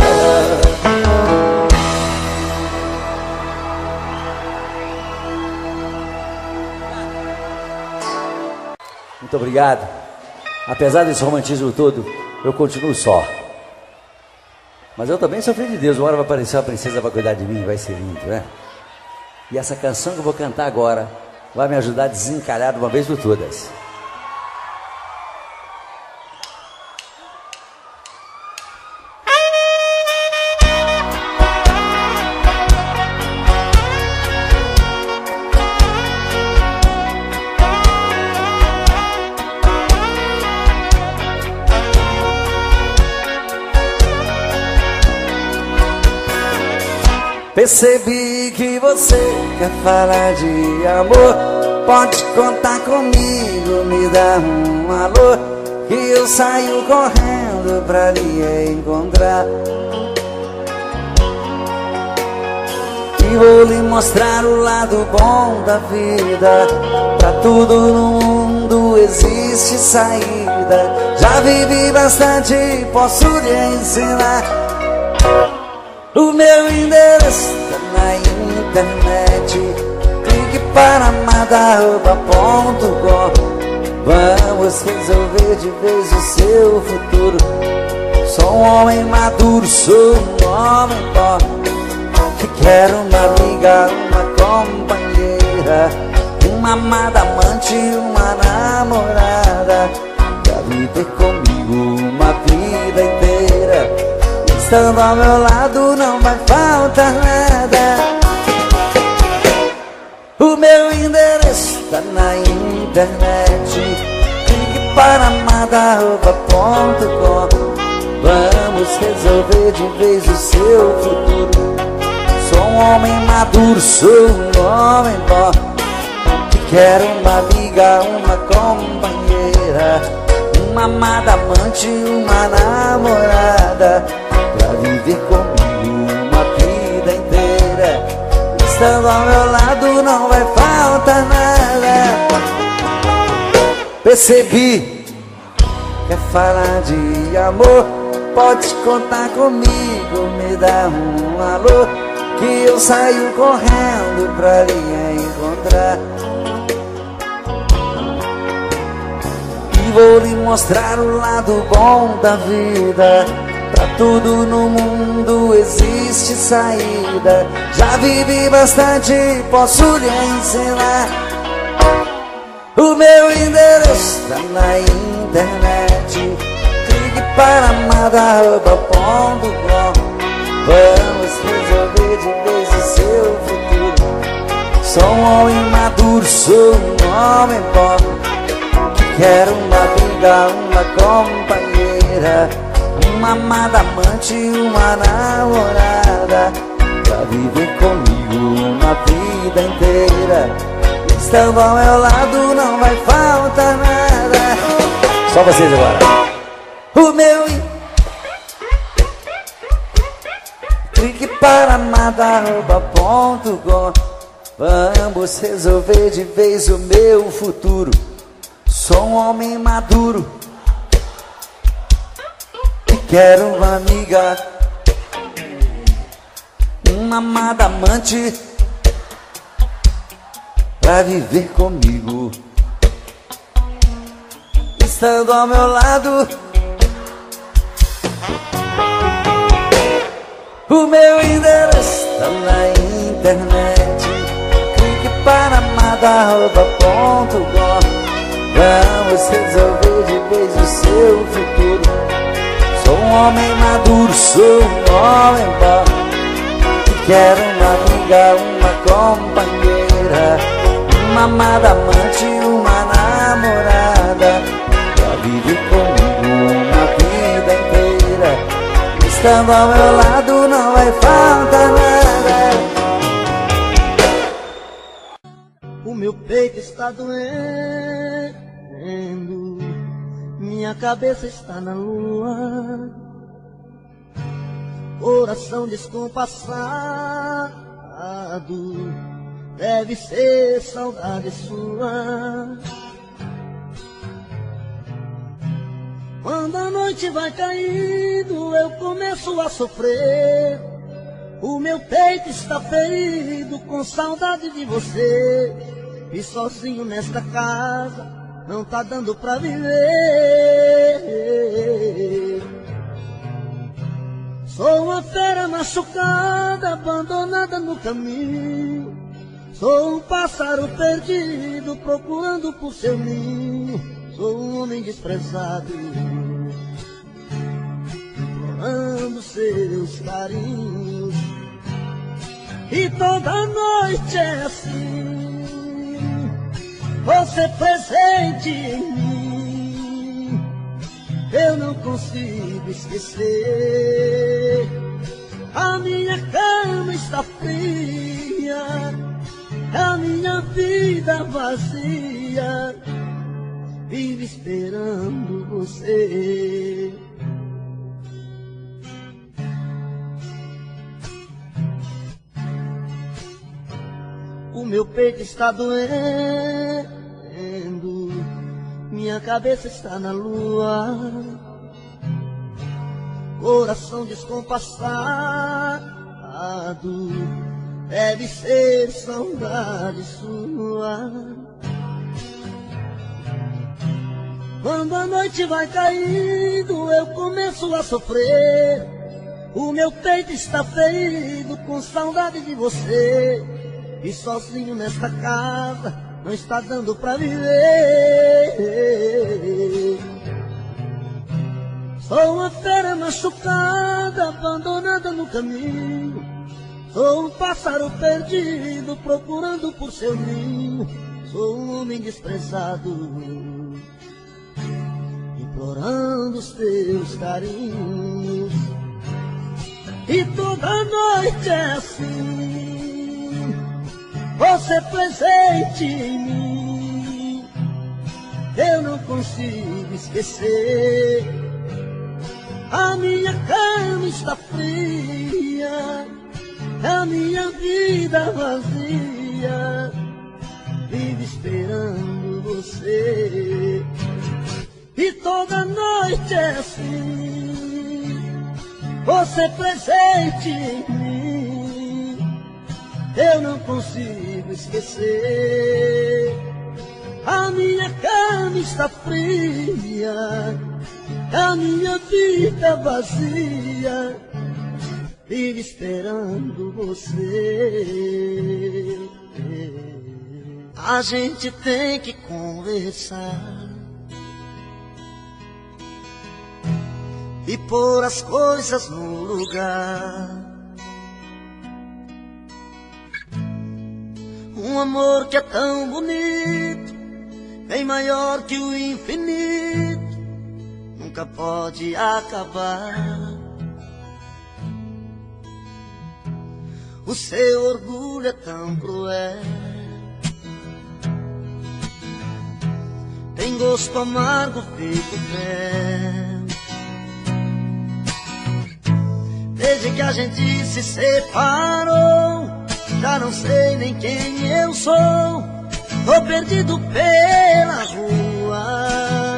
Muito obrigado. Apesar desse romantismo todo, eu continuo só. Mas eu também sofri de Deus. Uma hora vai aparecer uma princesa para cuidar de mim, vai ser lindo, né? E essa canção que eu vou cantar agora vai me ajudar a desencalhar de uma vez por todas. Percebi que você quer falar de amor. Pode contar comigo, me dá um alô, que eu saio correndo pra lhe encontrar. E vou lhe mostrar o lado bom da vida. Pra tudo no mundo existe saída. Já vivi bastante, posso lhe ensinar. O meu endereço tá na internet. Clique para madarroba ponto com. Vamos resolver de vez o seu futuro. Sou um homem maduro, sou um homem bom, que quero uma amiga, uma companheira, uma amada amante, uma namorada, pra viver comigo uma vida inteira. Estando ao meu lado não vai faltar nada. O meu endereço tá na internet. Clique para madarroba ponto com. Vamos resolver de vez o seu futuro. Sou um homem maduro, sou um homem bom, que quero uma amiga, uma companheira, uma amada amante, uma namorada, pra viver comigo uma vida inteira. Estando ao meu lado não vai faltar nada. Percebi, quer falar de amor, pode contar comigo, me dá um alô, que eu saio correndo pra lhe encontrar. E vou lhe mostrar o lado bom da vida. Pra tudo no mundo existe saída. Já vivi bastante, posso lhe ensinar. O meu endereço tá na internet. Clique para madarroba ponto com. Vamos resolver de vez o seu futuro. Sou um homem maduro, sou um homem bom, que quero uma amiga, uma companheira, uma amada amante, uma namorada, pra viver comigo uma vida inteira. Estando ao meu lado não vai faltar nada. Só vocês agora. O meu clique para madarroba ponto com. Vamos resolver de vez o meu futuro. Sou um homem maduro, quero uma amiga, uma amada amante, pra viver comigo. Estando ao meu lado, o meu endereço tá na internet. Clique para madarroba ponto com. Vamos resolver de vez o seu futuro. Sou um homem maduro, sou um homem bom, que quero uma amiga, uma companheira, uma amada amante, uma namorada, pra viver comigo uma vida inteira. Estando ao meu lado não vai faltar nada. O meu peito está doendo, minha cabeça está na lua, coração descompassado, deve ser saudade sua. Quando a noite vai caindo, eu começo a sofrer. O meu peito está ferido com saudade de você. E sozinho nesta casa não tá dando pra viver. Sou uma fera machucada, abandonada no caminho. Sou um pássaro perdido, procurando por seu ninho. Sou um homem desprezado, implorando seus carinhos. E toda noite é assim, você presente em mim. Eu não consigo esquecer. A minha cama está fria, a minha vida vazia, vive esperando você. O meu peito está doendo, minha cabeça está na lua, coração descompassado, deve ser saudade sua. Quando a noite vai caindo, eu começo a sofrer. O meu peito está ferido com saudade de você. E sozinho nesta casa não está dando pra viver. Sou uma fera machucada, abandonada no caminho. Sou um pássaro perdido, procurando por seu ninho. Sou um homem desprezado, implorando os teus carinhos. E toda noite é assim, você presente em mim. Eu não consigo esquecer. A minha cama está fria, a minha vida vazia, vive esperando você. E toda noite é assim, você presente em mim. Eu não consigo esquecer. A minha cama está fria, a minha vida vazia, vive esperando você. A gente tem que conversar e pôr as coisas no lugar. Um amor que é tão bonito, bem maior que o infinito, nunca pode acabar. O seu orgulho é tão cruel, tem gosto amargo feito fel. Desde que a gente se separou, já não sei nem quem eu sou. Tô perdido pela rua,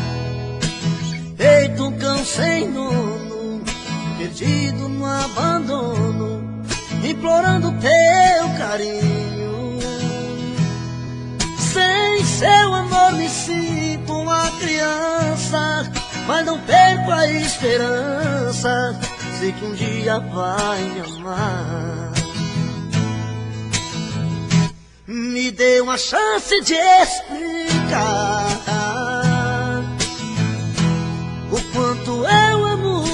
feito um cão sem dono, perdido no abandono, implorando teu carinho. Sem seu amor me sinto uma criança, mas não perco a esperança, sei que um dia vai me amar. Me dê uma chance de explicar o quanto eu amo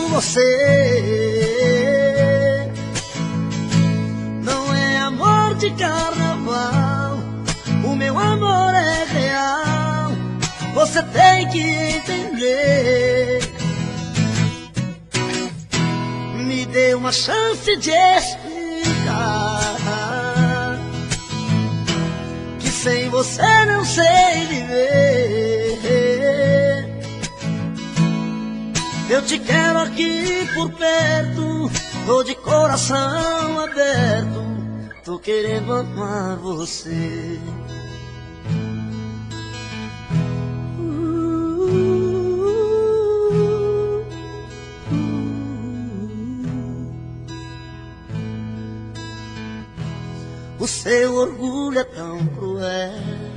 você. Não é amor de carnaval, o meu amor é real, você tem que entender. Me dê uma chance de explicar que sem você não sei viver. Eu te quero aqui por perto, tô de coração aberto, tô querendo amar você. O seu orgulho é tão cruel,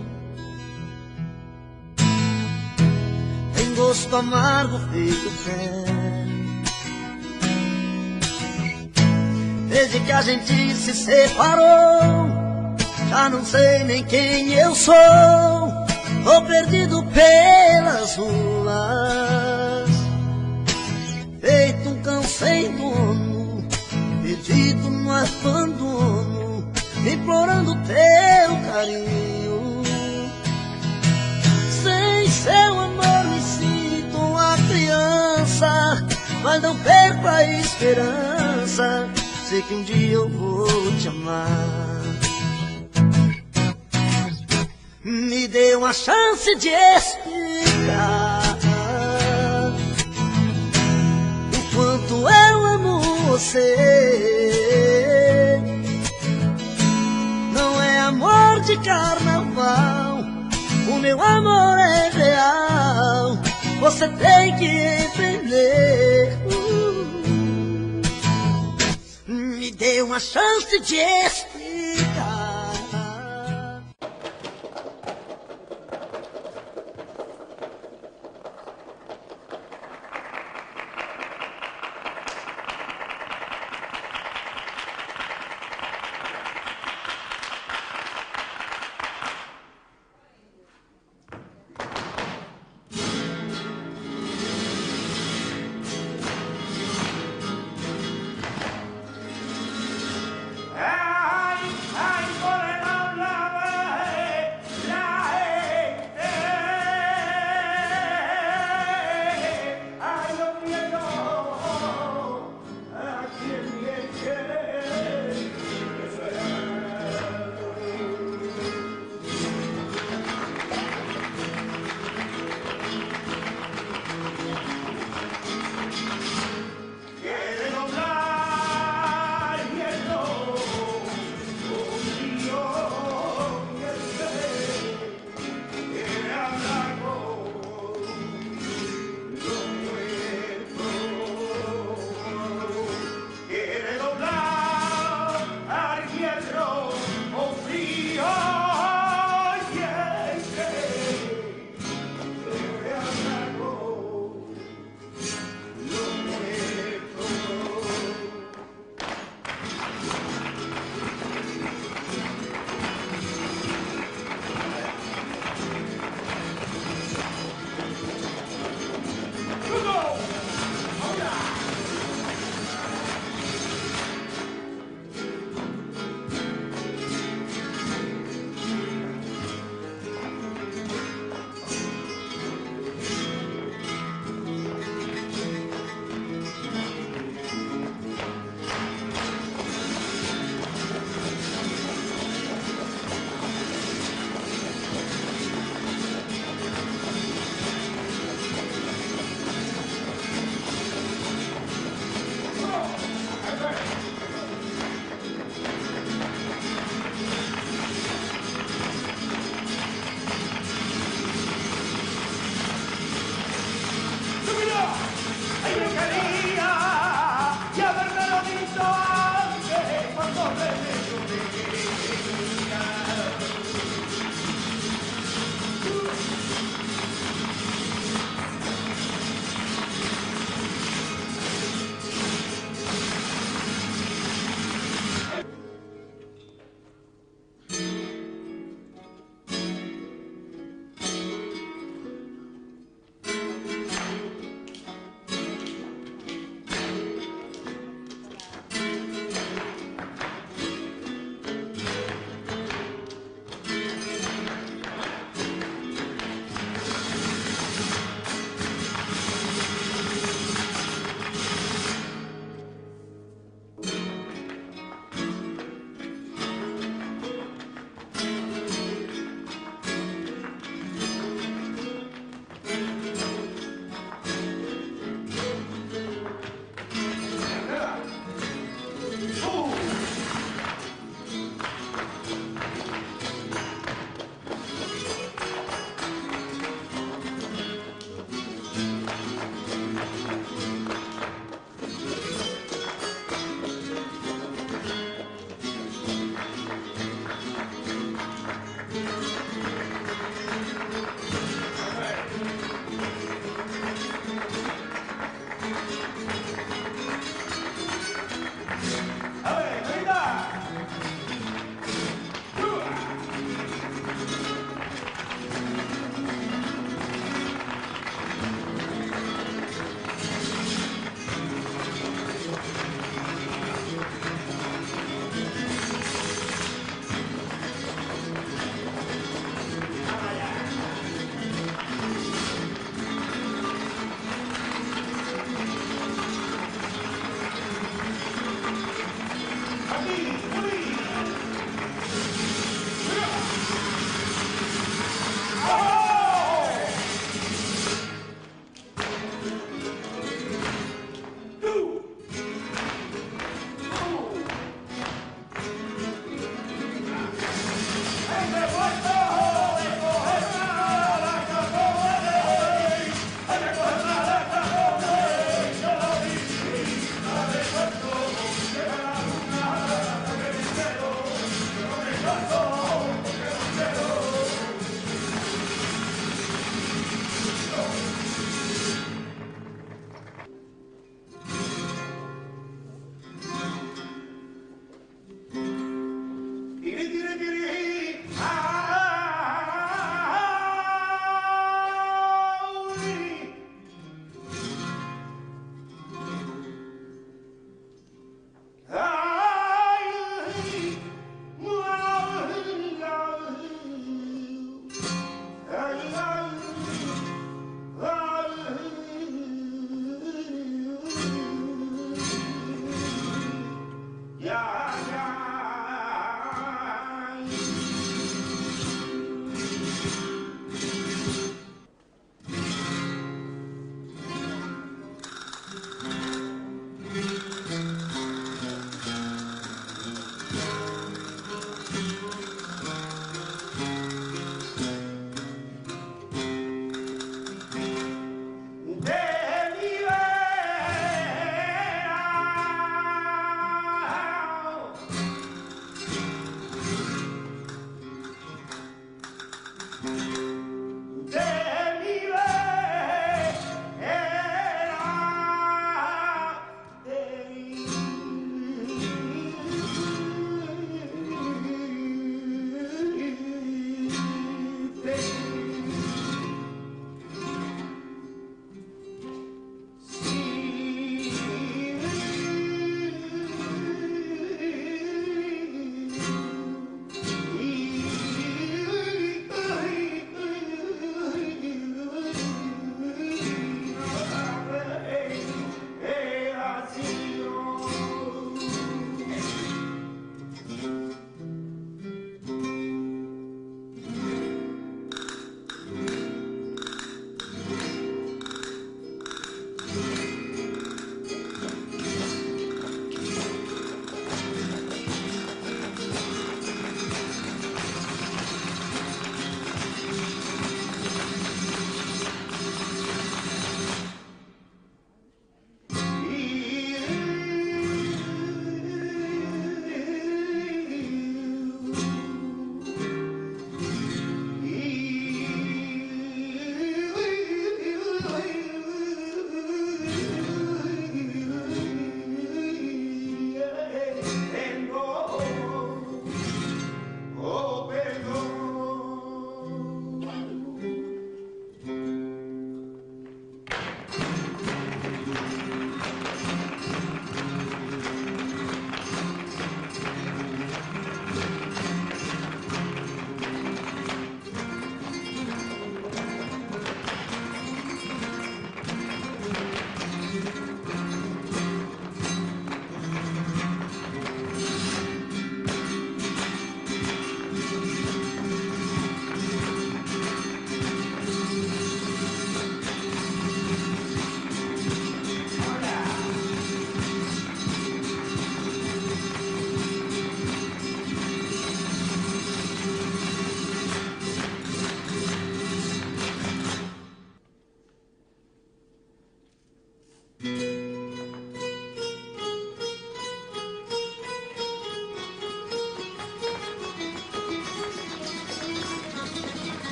tem gosto amargo feito fel. Desde que a gente se separou, já não sei nem quem eu sou. Tô perdido pelas ruas, feito um cão sem dono, perdido no abandono, implorando teu carinho. Sem seu amor me sinto uma criança, mas não perco a esperança, sei que um dia eu vou te amar. Me dê uma chance de explicar o quanto eu amo você. Não é amor de carnaval, o meu amor é real, você tem que entender. uh, Me dê uma chance de explicar. É a ruim.